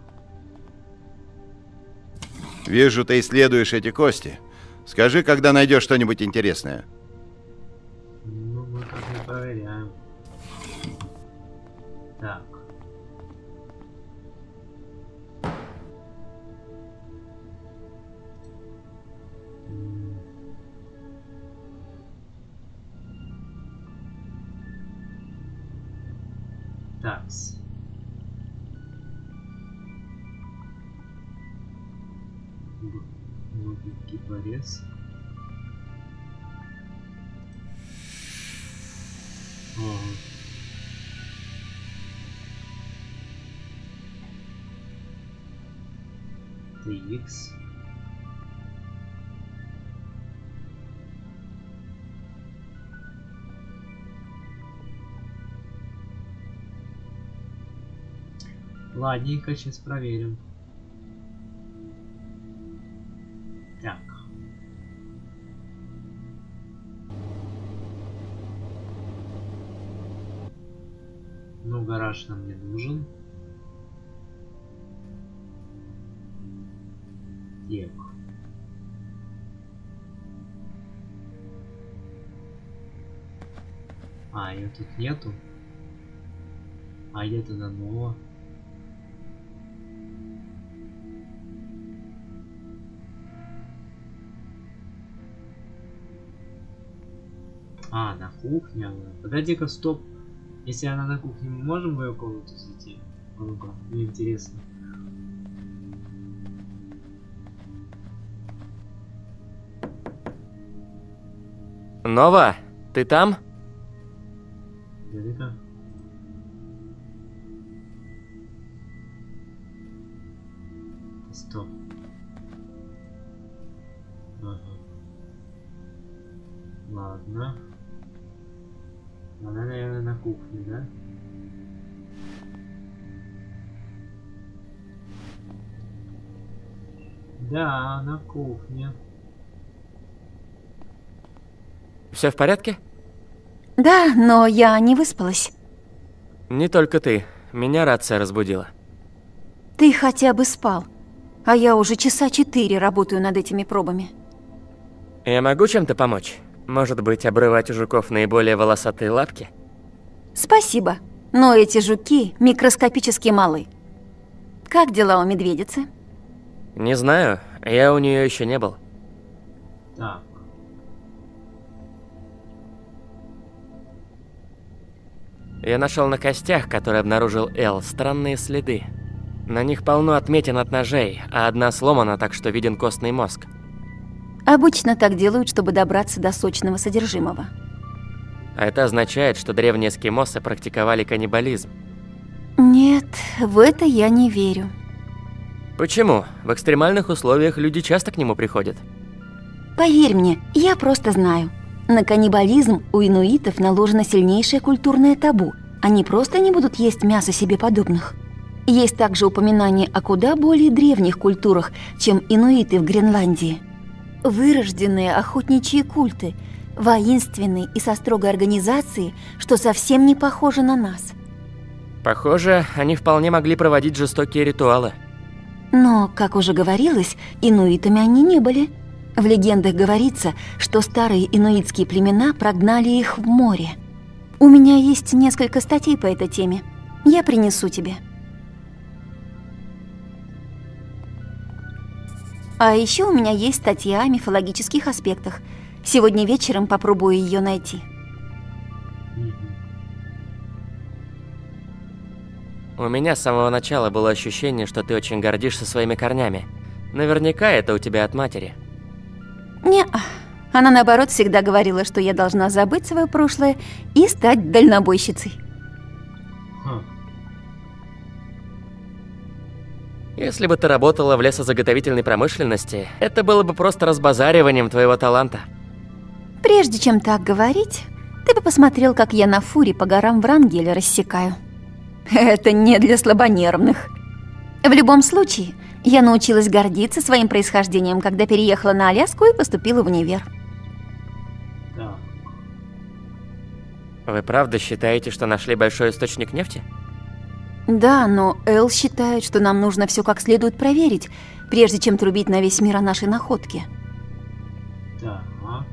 Вижу, ты исследуешь эти кости. Скажи, когда найдешь что-нибудь интересное. Ну, мы как не проверяем. Так. М. Такс. Г- глубокий порез. Ага. тэ икс. Ладненько, сейчас проверим. Так. Ну, гараж нам не нужен. Так. А, ее тут нету. А где-то дано. А, на кухне она. Подойди-ка, стоп. Если она на кухне, мы можем в ее комнату зайти? А ну-ка, мне интересно. Нова, ты там? Подойди-ка. Стоп. Ага. Ладно. Она, наверное, на кухне, да? Да, на кухне. Все в порядке? Да, но я не выспалась. Не только ты. Меня рация разбудила. Ты хотя бы спал. А я уже часа четыре работаю над этими пробами. Я могу чем-то помочь? Может быть, обрывать у жуков наиболее волосатые лапки? Спасибо, но эти жуки микроскопически малы. Как дела у медведицы? Не знаю, я у нее еще не был. Так. Я нашел на костях, которые обнаружил Эл, странные следы. На них полно отметин от ножей, а одна сломана, так что виден костный мозг. Обычно так делают, чтобы добраться до сочного содержимого. А это означает, что древние эскимосы практиковали каннибализм. Нет, в это я не верю. Почему? В экстремальных условиях люди часто к нему приходят. Поверь мне, я просто знаю. На каннибализм у инуитов наложено сильнейшее культурное табу. Они просто не будут есть мясо себе подобных. Есть также упоминание о куда более древних культурах, чем инуиты в Гренландии. Вырожденные охотничьи культы, воинственные и со строгой организацией, что совсем не похоже на нас. Похоже, они вполне могли проводить жестокие ритуалы. Но, как уже говорилось, инуитами они не были. В легендах говорится, что старые инуитские племена прогнали их в море. У меня есть несколько статей по этой теме. Я принесу тебе. А еще у меня есть статья о мифологических аспектах. Сегодня вечером попробую ее найти. У меня с самого начала было ощущение, что ты очень гордишься своими корнями. Наверняка это у тебя от матери. Не, она наоборот всегда говорила, что я должна забыть свое прошлое и стать дальнобойщицей. Хм. Если бы ты работала в лесозаготовительной промышленности, это было бы просто разбазариванием твоего таланта. Прежде чем так говорить, ты бы посмотрел, как я на фуре по горам Врангеля рассекаю. Это не для слабонервных. В любом случае, я научилась гордиться своим происхождением, когда переехала на Аляску и поступила в универ. Да. Вы правда считаете, что нашли большой источник нефти? Да, но Эл считает, что нам нужно все как следует проверить, прежде чем трубить на весь мир о нашей находке. Так.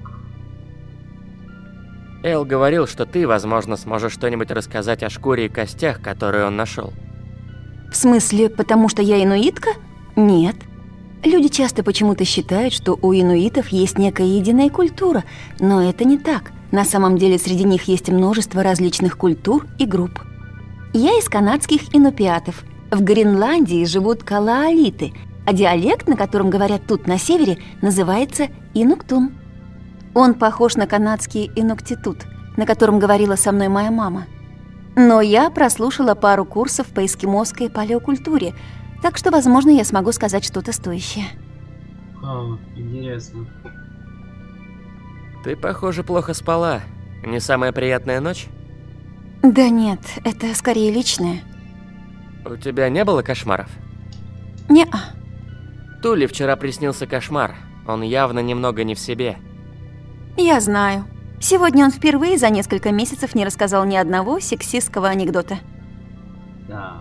Эл говорил, что ты, возможно, сможешь что-нибудь рассказать о шкуре и костях, которые он нашел. В смысле, потому что я инуитка? Нет. Люди часто почему-то считают, что у инуитов есть некая единая культура, но это не так. На самом деле среди них есть множество различных культур и групп. Я из канадских инупиатов. В Гренландии живут калаалиты, а диалект, на котором говорят тут на севере, называется инуктун. Он похож на канадский инуктитут, на котором говорила со мной моя мама. Но я прослушала пару курсов по эскимосской палеокультуре, так что, возможно, я смогу сказать что-то стоящее. А, интересно. Ты, похоже, плохо спала. Не самая приятная ночь? Да нет, это скорее личное. У тебя не было кошмаров? Не-а. Туле вчера приснился кошмар. Он явно немного не в себе. Я знаю. Сегодня он впервые за несколько месяцев не рассказал ни одного сексистского анекдота. Да.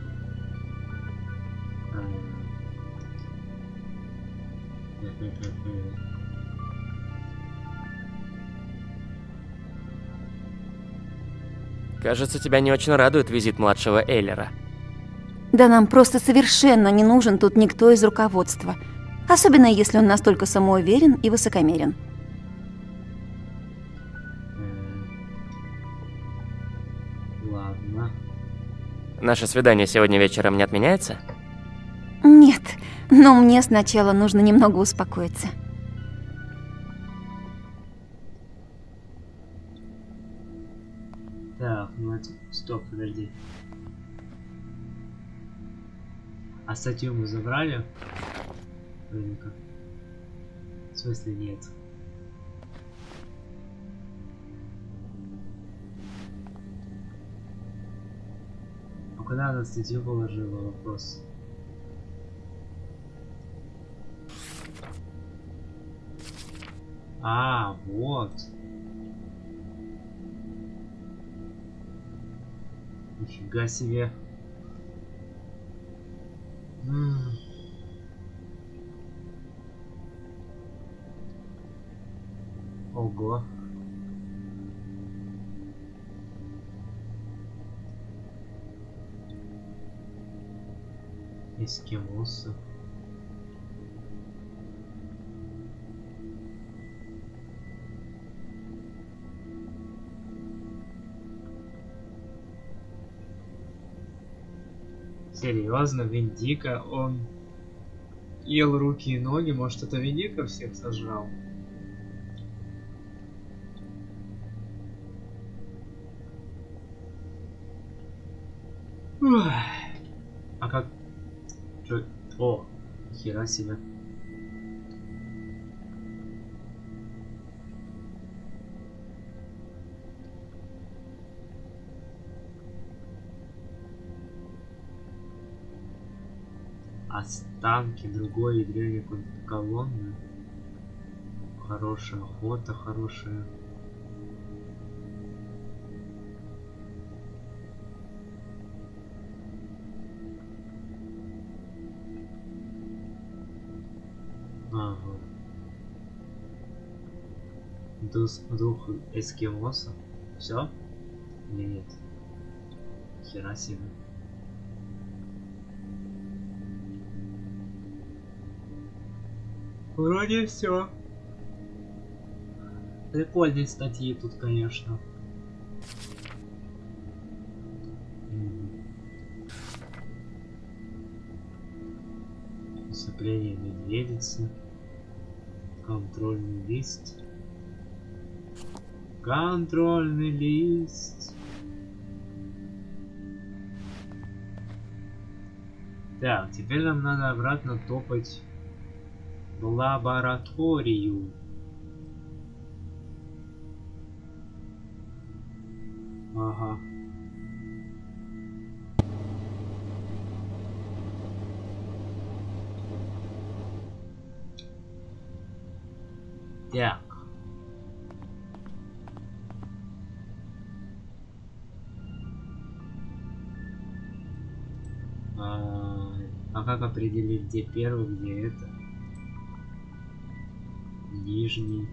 Кажется, тебя не очень радует визит младшего Эйлера. Да нам просто совершенно не нужен тут никто из руководства. Особенно, если он настолько самоуверен и высокомерен. Ладно. Наше свидание сегодня вечером не отменяется? Нет, но мне сначала нужно немного успокоиться. Так, ну это... Стоп, подожди. А статью мы забрали? Блин-ка. В смысле нет? А куда она статью положила? Вопрос. А, вот. Нифига себе. М. Ого. Эскимосы. Серьезно, Виндика, он ел руки и ноги, может это Виндика всех сожрал? Ух. А как... Чё? О, хера себе. Останки другой древней колонны. Хорошая охота, хорошая. Ага. Двух эскимосов. Все? Или нет? Хера себе. Вроде все. Прикольные статьи тут, конечно. Усыпление медведицы. Контрольный лист. Контрольный лист. Так, теперь нам надо обратно топать в лабораторию. Ага. Так. А, а как определить, где первый, где это? Нижний.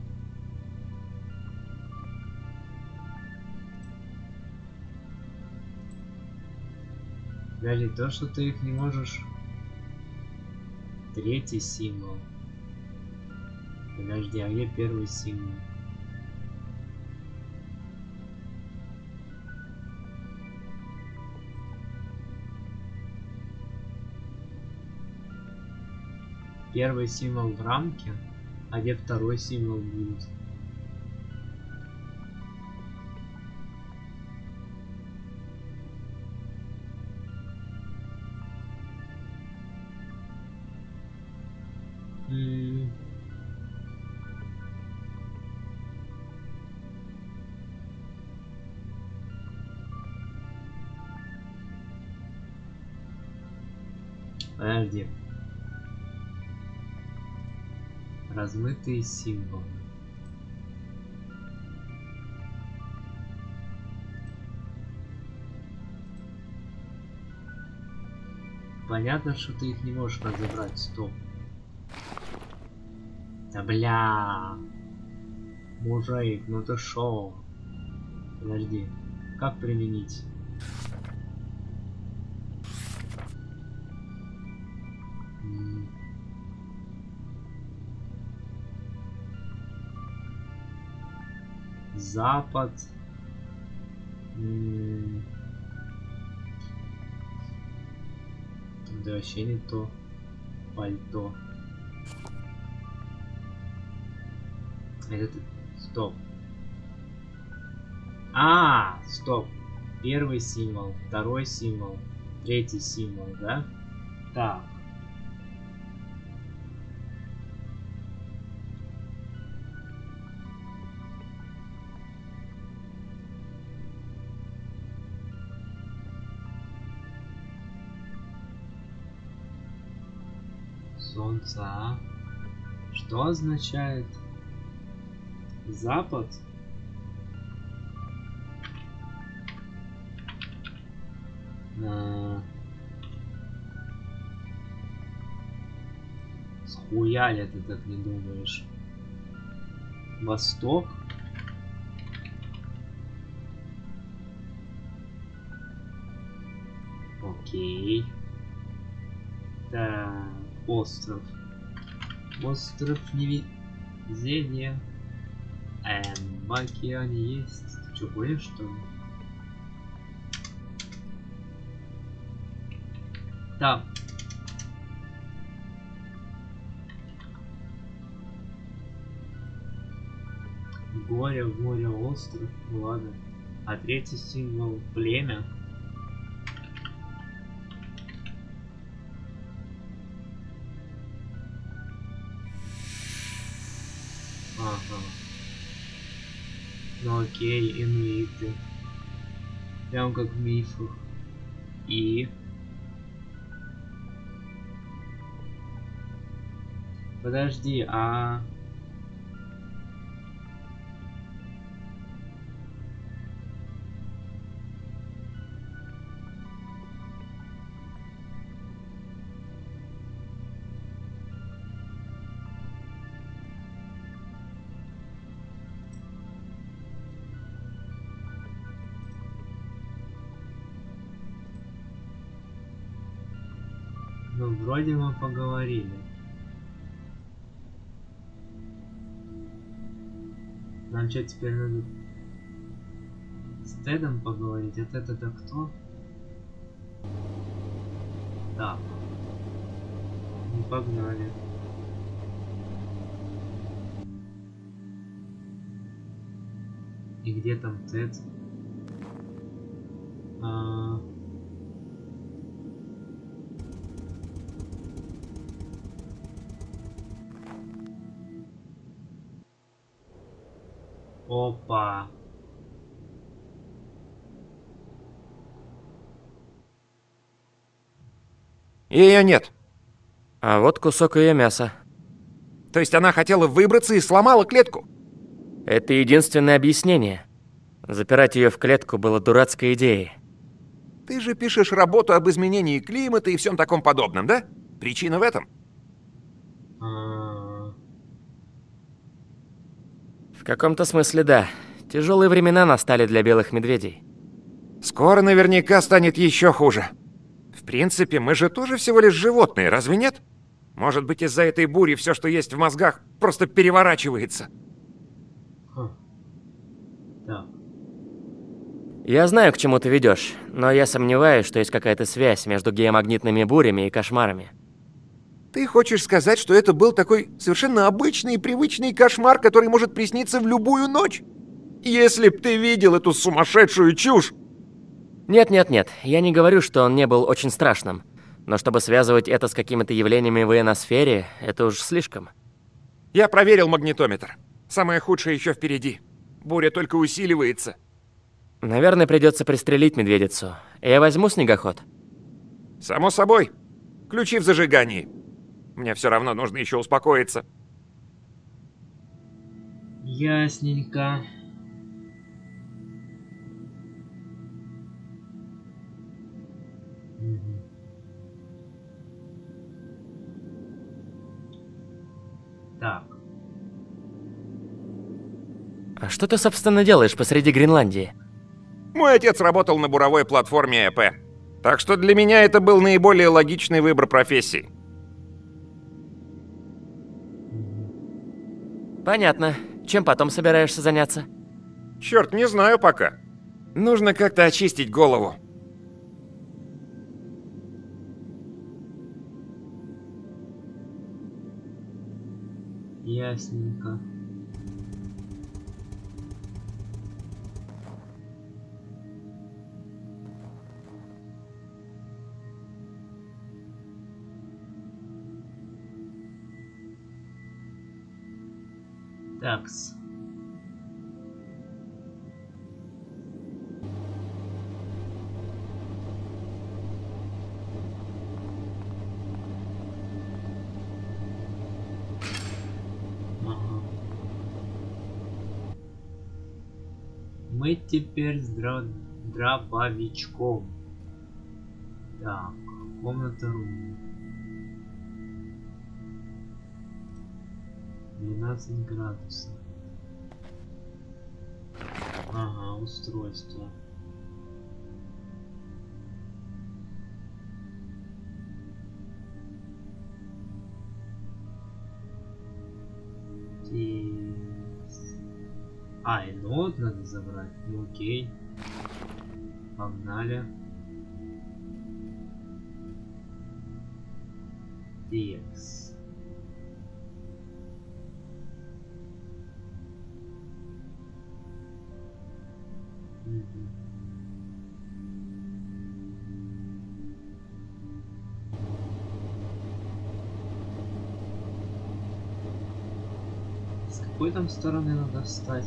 Подожди, то, что ты их не можешь... Третий символ. Подожди, а где первый символ? Первый символ в рамке, а где второй символ будет? М-м. Подожди. Размытые символы. Понятно, что ты их не можешь разобрать. Стоп. Да бля. Мужик, ну ты шо? Подожди. Как применить? Запад. М-м. Да вообще не то. Пальто. Это... Стоп. А, стоп. Первый символ, второй символ, третий символ, да? Так. Солнце, а? Что означает запад? А... Схуяли ты так не думаешь? Восток? Окей. Так, остров. Остров невезения. Эм, в океане есть. Ты что, гонишь, что ли? Так. Горе, море, остров. Ну ладно. А третий символ племя. Ага. Ну окей, инуиты. Прям как в мифах. И... Подожди, а... Ну, вроде мы поговорили. Нам что, теперь надо с Тедом поговорить? А Тед это кто? Так. Ну, погнали. И где там Тед? А... Опа. Ее нет. А вот кусок ее мяса. То есть она хотела выбраться и сломала клетку? Это единственное объяснение. Запирать ее в клетку было дурацкой идеей. Ты же пишешь работу об изменении климата и всем таком подобном, да? Причина в этом? А... В каком-то смысле да. Тяжелые времена настали для белых медведей. Скоро наверняка станет еще хуже. В принципе, мы же тоже всего лишь животные, разве нет? Может быть, из-за этой бури все, что есть в мозгах, просто переворачивается. Хм. Так. Я знаю, к чему ты ведешь, но я сомневаюсь, что есть какая-то связь между геомагнитными бурями и кошмарами. Ты хочешь сказать, что это был такой совершенно обычный и привычный кошмар, который может присниться в любую ночь? Если б ты видел эту сумасшедшую чушь! Нет-нет-нет, я не говорю, что он не был очень страшным. Но чтобы связывать это с какими-то явлениями в ионосфере, это уж слишком. Я проверил магнитометр. Самое худшее еще впереди. Буря только усиливается. Наверное, придется пристрелить медведицу. Я возьму снегоход. Само собой. Ключи в зажигании. Мне все равно нужно еще успокоиться. Ясненько. Мгм. Так. А что ты, собственно, делаешь посреди Гренландии? Мой отец работал на буровой платформе ЭП. Так что для меня это был наиболее логичный выбор профессии. Понятно. Чем потом собираешься заняться? Черт, не знаю пока. Нужно как-то очистить голову. Ясненько. Такс. Ага. Мы теперь с дро... дробовичком. Так, комната руны. двенадцать градусов. Ага, устройство. Текст. А, и нот надо забрать. Ну окей. Погнали. Текст. С какой там стороны надо встать?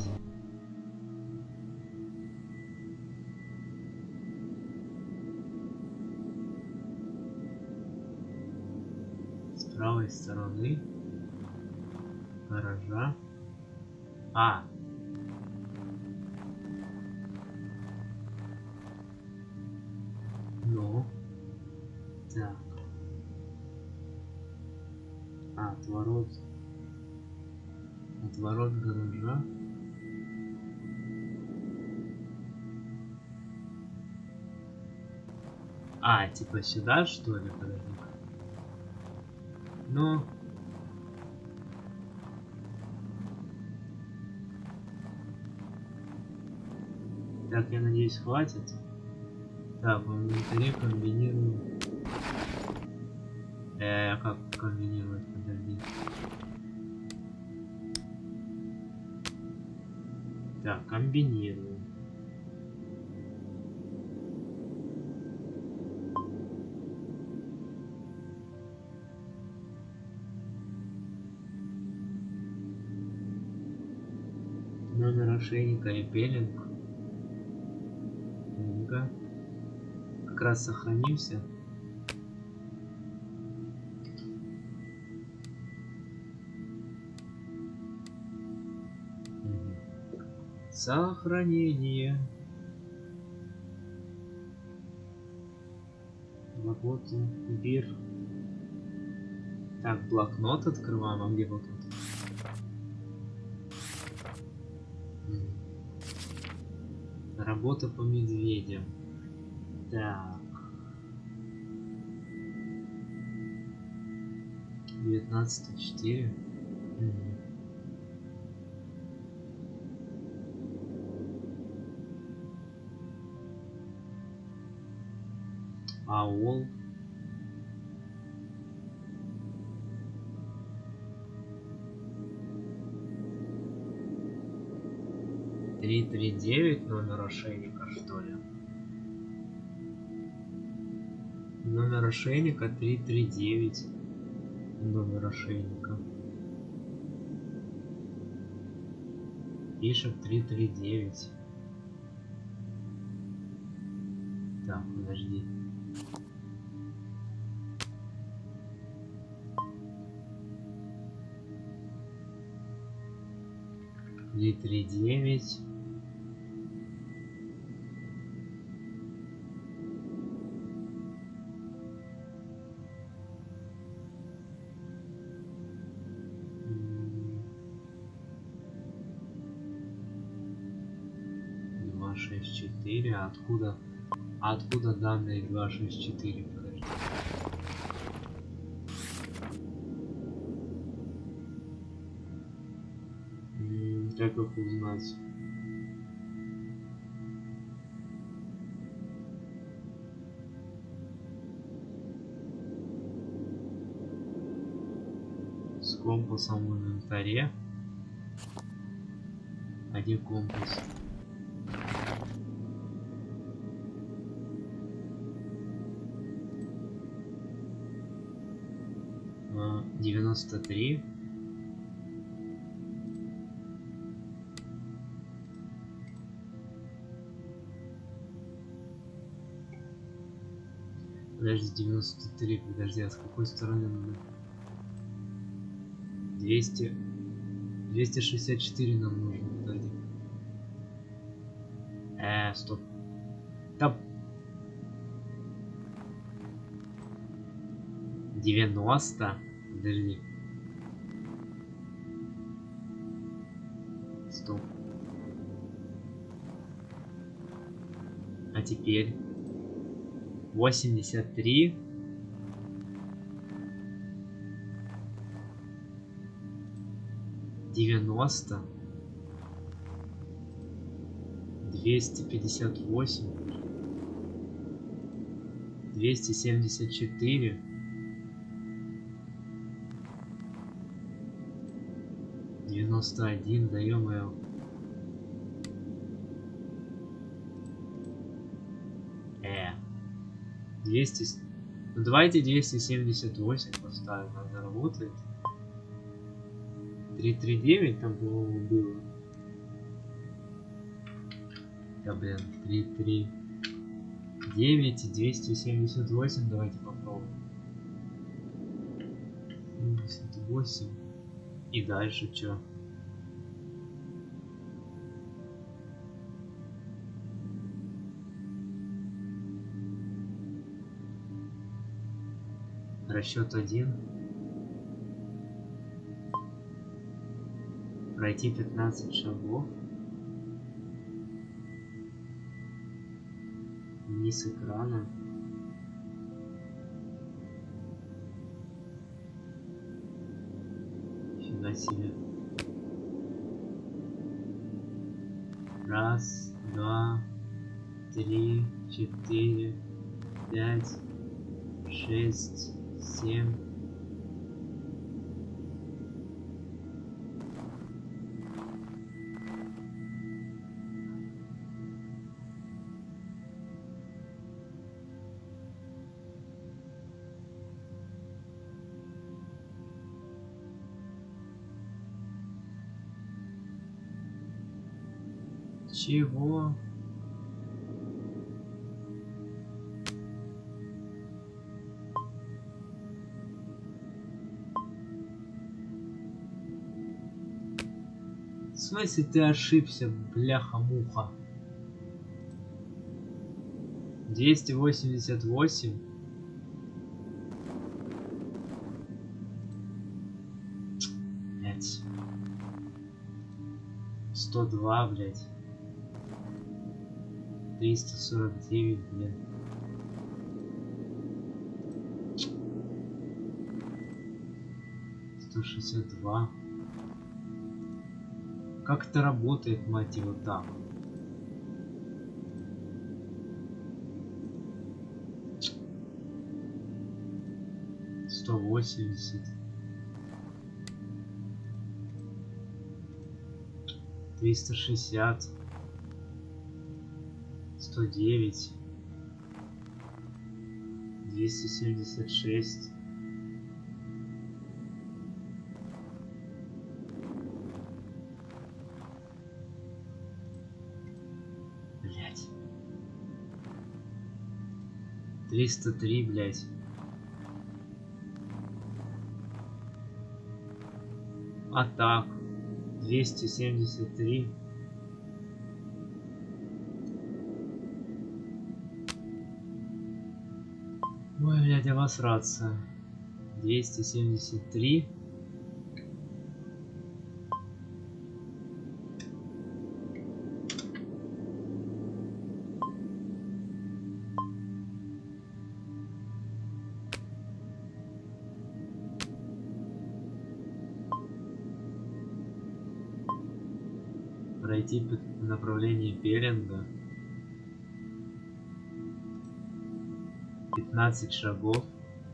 С правой стороны гаража. А. Ну. Так. А, отворот. Отворот гаража. А, типа сюда, что ли? Подожди-ка. Ну. Так, я надеюсь, хватит. Так, в инвентаре комбинируем. Э, как комбинировать? Подожди. Так, комбинируем. Номер ошейника и пеленг. Ну-ка. Как раз сохранимся. Сохранение. Работа. Бир. Так, блокнот открываем. А где блокнот? Работа по медведям. Так. девятнадцать четыре. Угу. Аул. три три девять номер ошейника, что ли? Номер ошейника три три девять. Номер ошейника. Пишет три три девять. Так, подожди. три три девять. два шесть четыре. Откуда? Откуда данные два шесть четыре? Подожди. Как их узнать? С компасом в инвентаре. А где компас? А, девяносто три. Подожди, девяносто три, подожди, а с какой стороны надо? двести. двести шестьдесят четыре нам нужно, подожди. Э, стоп. Там. девяносто. Подожди. Стоп. А теперь восемьдесят три. девяносто. двести пятьдесят восемь. двести семьдесят четыре. девяносто один, да ё-моё. Э. двести. Ну давайте двести семьдесят восемь поставим, она работает. три три девять там, по-моему, было. Да блин, три три девять и двести семьдесят восемь, давайте попробуем. семьдесят восемь. И дальше что? Расчет один. Пройти пятнадцать шагов. Вниз экрана. Фига себе. Раз, два, три, четыре, пять, шесть, семь. Чего? В смысле ты ошибся, бляха-муха? двести восемьдесят восемь. Блять. сто два, блять. триста сорок девять, блин. сто шестьдесят два. Как это работает, мать его, так? сто восемьдесят. триста шестьдесят. сто девять. двести семьдесят шесть. Блять. триста три, блять. А так. двести семьдесят три. Ой, блядь, обосраться. двести семьдесят три. Пройти по направлению Беринга. пятнадцать шагов.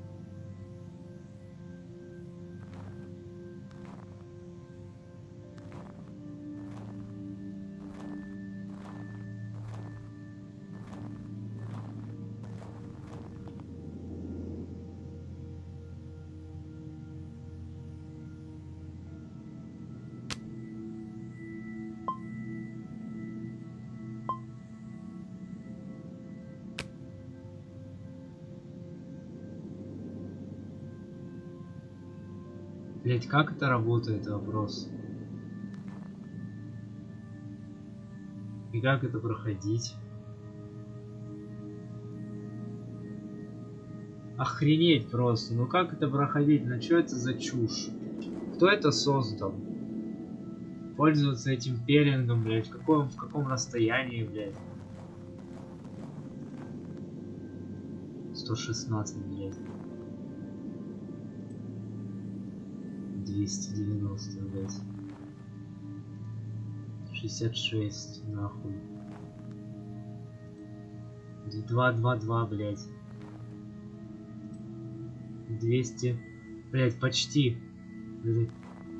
Блять, как это работает, вопрос? И как это проходить? Охренеть просто. Ну как это проходить? Ну что это за чушь? Кто это создал? Пользоваться этим пеллингом, блять. В каком, в каком расстоянии, блять? сто шестнадцать, блять. двести девяносто, блять. шестьдесят шесть, нахуй. два два два, блять. двести, блять, почти. Блядь.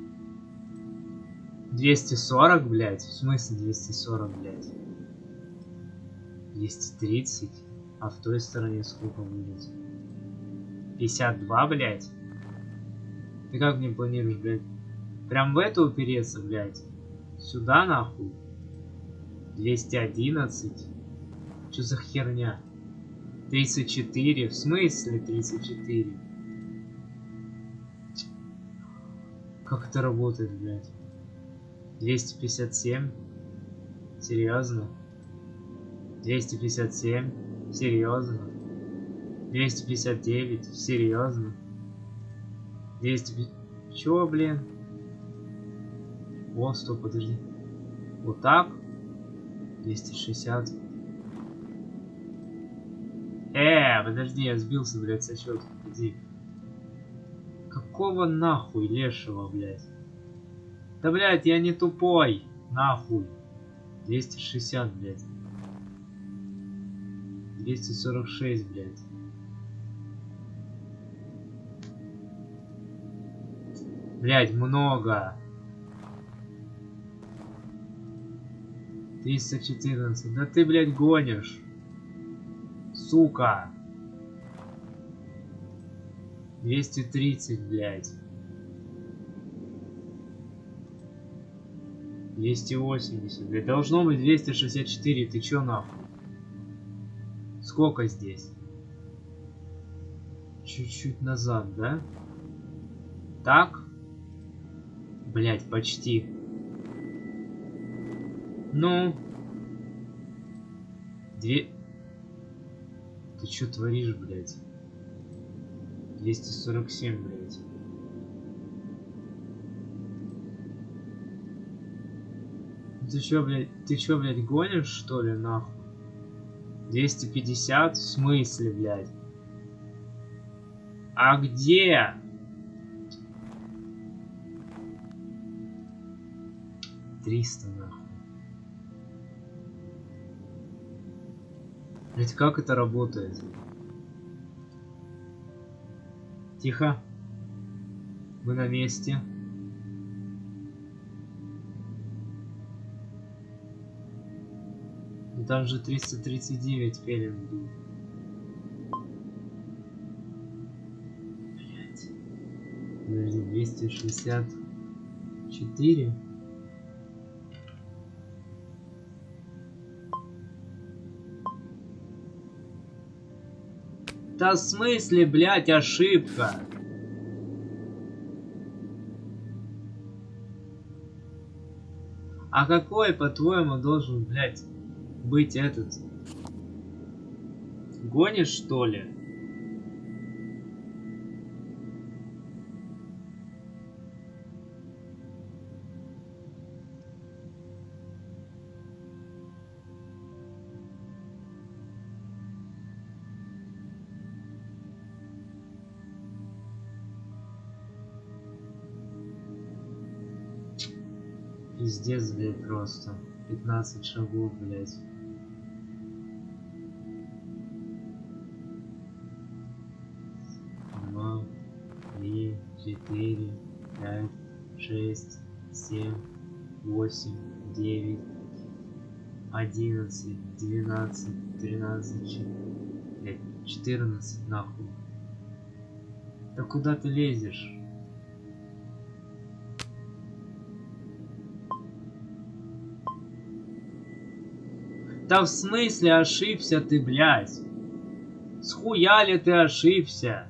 двести сорок, блять. В смысле двести сорок, блять? двести тридцать. А в той стороне сколько будет? пятьдесят два, блять. Ты как мне планируешь, блядь? Прям в эту упереться, блядь? Сюда, нахуй? двести одиннадцать? Что за херня? тридцать четыре? В смысле тридцать четыре? Как это работает, блядь? двести пятьдесят семь? Серьезно? двести пятьдесят семь? Серьезно? двести пятьдесят девять? Серьезно? двести... Чё, блин? О, стоп, подожди. Вот так? двести шестьдесят. Э, подожди, я сбился, блядь, со счета. Подожди. Какого нахуй лешего, блядь? Да, блядь, я не тупой. Нахуй. двести шестьдесят, блядь. двести сорок шесть, блядь. Блядь, много. триста четырнадцать. Да ты, блядь, гонишь. Сука. двести тридцать, блядь. двести восемьдесят. Блядь, должно быть двести шестьдесят четыре. Ты чё нахуй? Сколько здесь? Чуть-чуть назад, да? Так? Блядь, почти. Ну. Две... Ты чё творишь, блядь? двести сорок семь, блядь. Ты чё, блядь, ты чё, блядь, гонишь, что ли, нахуй? двести пятьдесят? В смысле, блядь? А где? триста, нахуй. Блядь, как это работает? Тихо. Мы на месте. Ну, там же триста тридцать девять пелен был. Блять. Подожди, двести шестьдесят четыре. Да в смысле, блять, ошибка? А какой, по-твоему, должен, блять, быть этот? Гонишь, что ли? Пиздец, блядь, просто. пятнадцать шагов, блядь. Два, три, четыре, пять, шесть, семь, восемь, девять, одиннадцать, двенадцать, тринадцать, четырнадцать, нахуй. Да куда ты лезешь? Да в смысле ошибся ты, блядь? Схуя ли ты ошибся?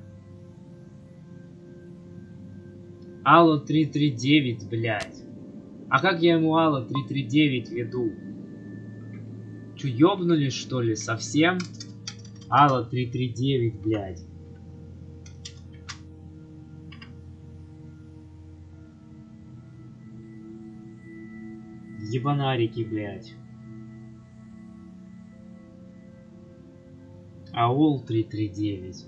Алло три три девять, блядь. А как я ему Алло три три девять веду? Чё, ёбнулись, что ли, совсем? Алло три три девять, блядь. Ебанарики, блядь. Аул три три девять.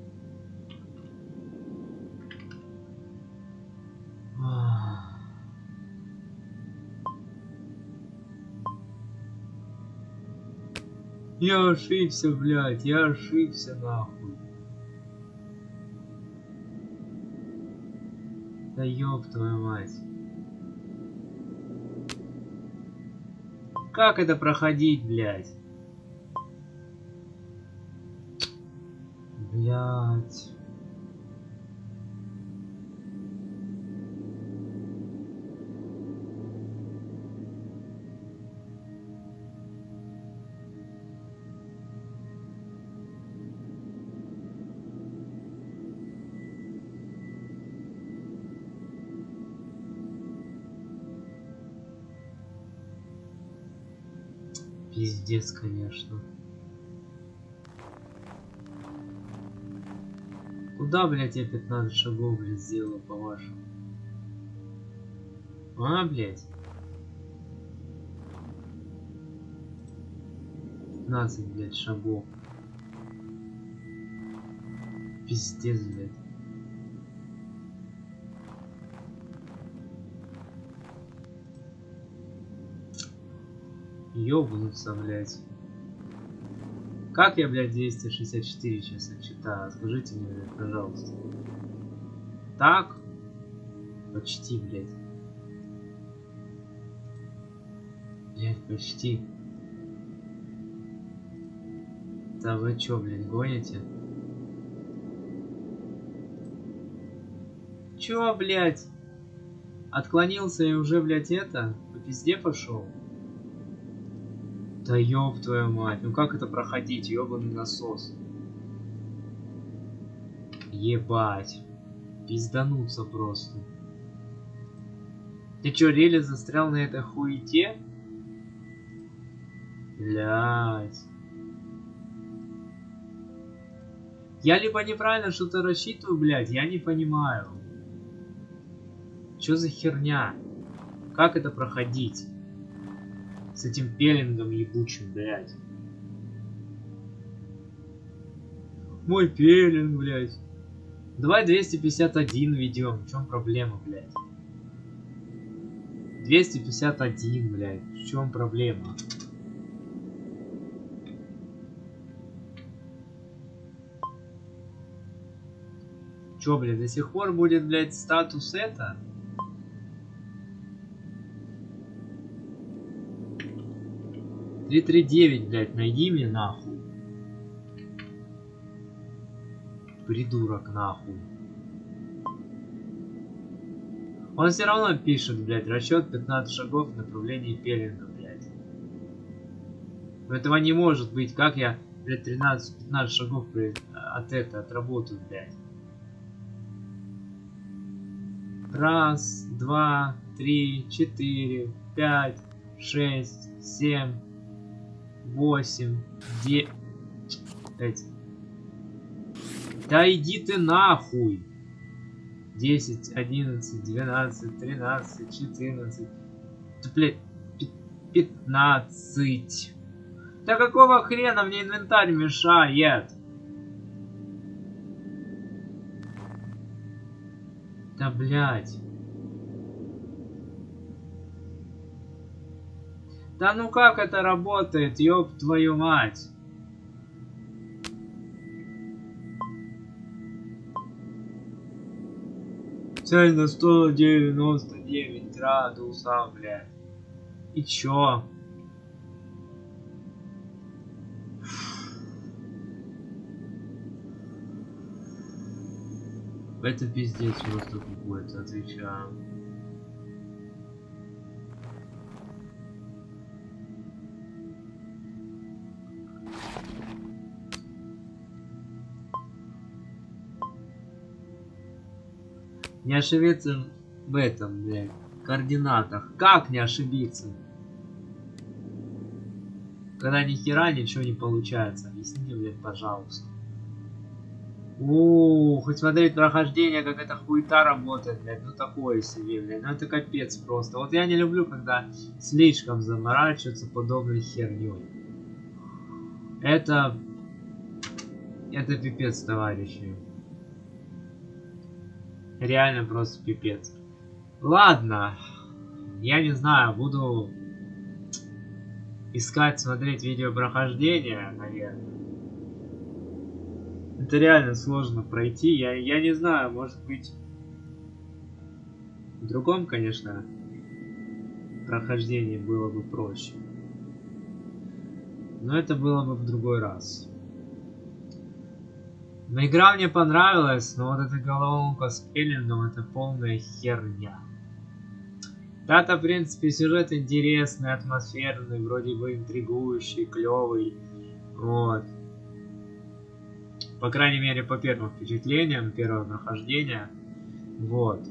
Я ошибся, блядь, я ошибся, нахуй. Да ёб твою мать. Как это проходить, блядь? Блядь. Пиздец, конечно. Куда, блядь, я пятнадцать шагов, блядь, сделал, по-вашему? А, блядь? пятнадцать, блядь, шагов. Пиздец, блядь. Ёбнуться, блядь. Как я, блядь, двести шестьдесят четыре сейчас отчитаю? Скажите мне, блядь, пожалуйста. Так? Почти, блядь. Блядь, почти. Да вы чё, блядь, гоните? Чё, блядь? Отклонился и уже, блядь, это? По пизде пошел? Да ёб твою мать, ну как это проходить, ёбаный насос? Ебать. Пиздануться просто. Ты чё, рели застрял на этой хуете? Блядь. Я либо неправильно что-то рассчитываю, блядь, я не понимаю. Чё за херня? Как это проходить? С этим пелингом ебучим, блядь. Мой пелинг, блядь. Давай двести пятьдесят один ведем. В чем проблема, блядь? двести пятьдесят один, блядь. В чем проблема? Чё, блядь, до сих пор будет, блядь, статус это? три три девять, блядь, найди мне нахуй. Придурок, нахуй. Он все равно пишет, блядь, расчет пятнадцать шагов в направлении пелинга, блядь. Но этого не может быть. Как я, блядь, тринадцать-пятнадцать шагов, блядь, от этого отработаю, блядь. Раз, два, три, четыре, пять, шесть, семь, восемь, девять. Да иди ты нахуй. десять, одиннадцать, двенадцать, тринадцать, четырнадцать. Да, блядь, пятнадцать. Да какого хрена мне инвентарь мешает? Да, блядь. Да ну как это работает, ёб твою мать? Цель на сто девяносто девять градусов, блядь. И чё? Это пиздец просто какой-то, отвечаю. Не ошибиться в этом, блядь, координатах. Как не ошибиться? Когда ни хера ничего не получается. Объясните, блядь, пожалуйста. О, хоть смотреть прохождение, как эта хуета работает, блядь, ну такое себе, блядь, ну это капец просто. Вот я не люблю, когда слишком заморачиваются подобной херней. Это... Это пипец, товарищи. Реально просто пипец. Ладно, я не знаю, буду искать, смотреть видео прохождения, наверное. Это реально сложно пройти. Я, я не знаю, может быть, в другом, конечно, прохождении было бы проще. Но это было бы в другой раз. Но игра мне понравилась, но вот эта головоломка с пелингом — это полная херня. Да-то, в принципе, сюжет интересный, атмосферный, вроде бы интригующий, клевый. Вот. По крайней мере, по первым впечатлениям, первого прохождения. Вот.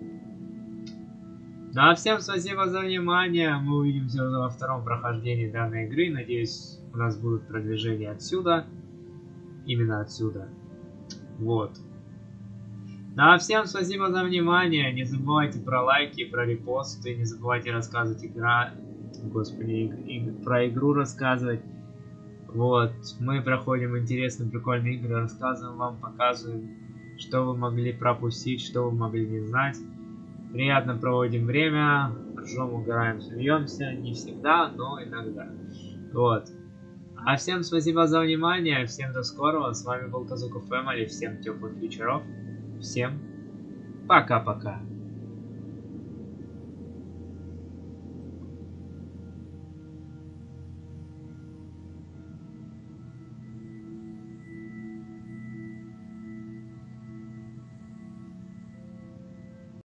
Ну а всем спасибо за внимание. Мы увидимся уже во втором прохождении данной игры. Надеюсь, у нас будут продвижения отсюда. Именно отсюда. Вот. Ну а всем спасибо за внимание. Не забывайте про лайки, про репосты. Не забывайте рассказывать игра... Господи, иг... про игру рассказывать. Вот, мы проходим интересные, прикольные игры, рассказываем вам, показываем, что вы могли пропустить, что вы могли не знать. Приятно проводим время, ржем, угораем, смеемся, не всегда, но иногда. Вот. А всем спасибо за внимание, всем до скорого, с вами был Казуко Фэмили, всем теплых вечеров, всем пока-пока.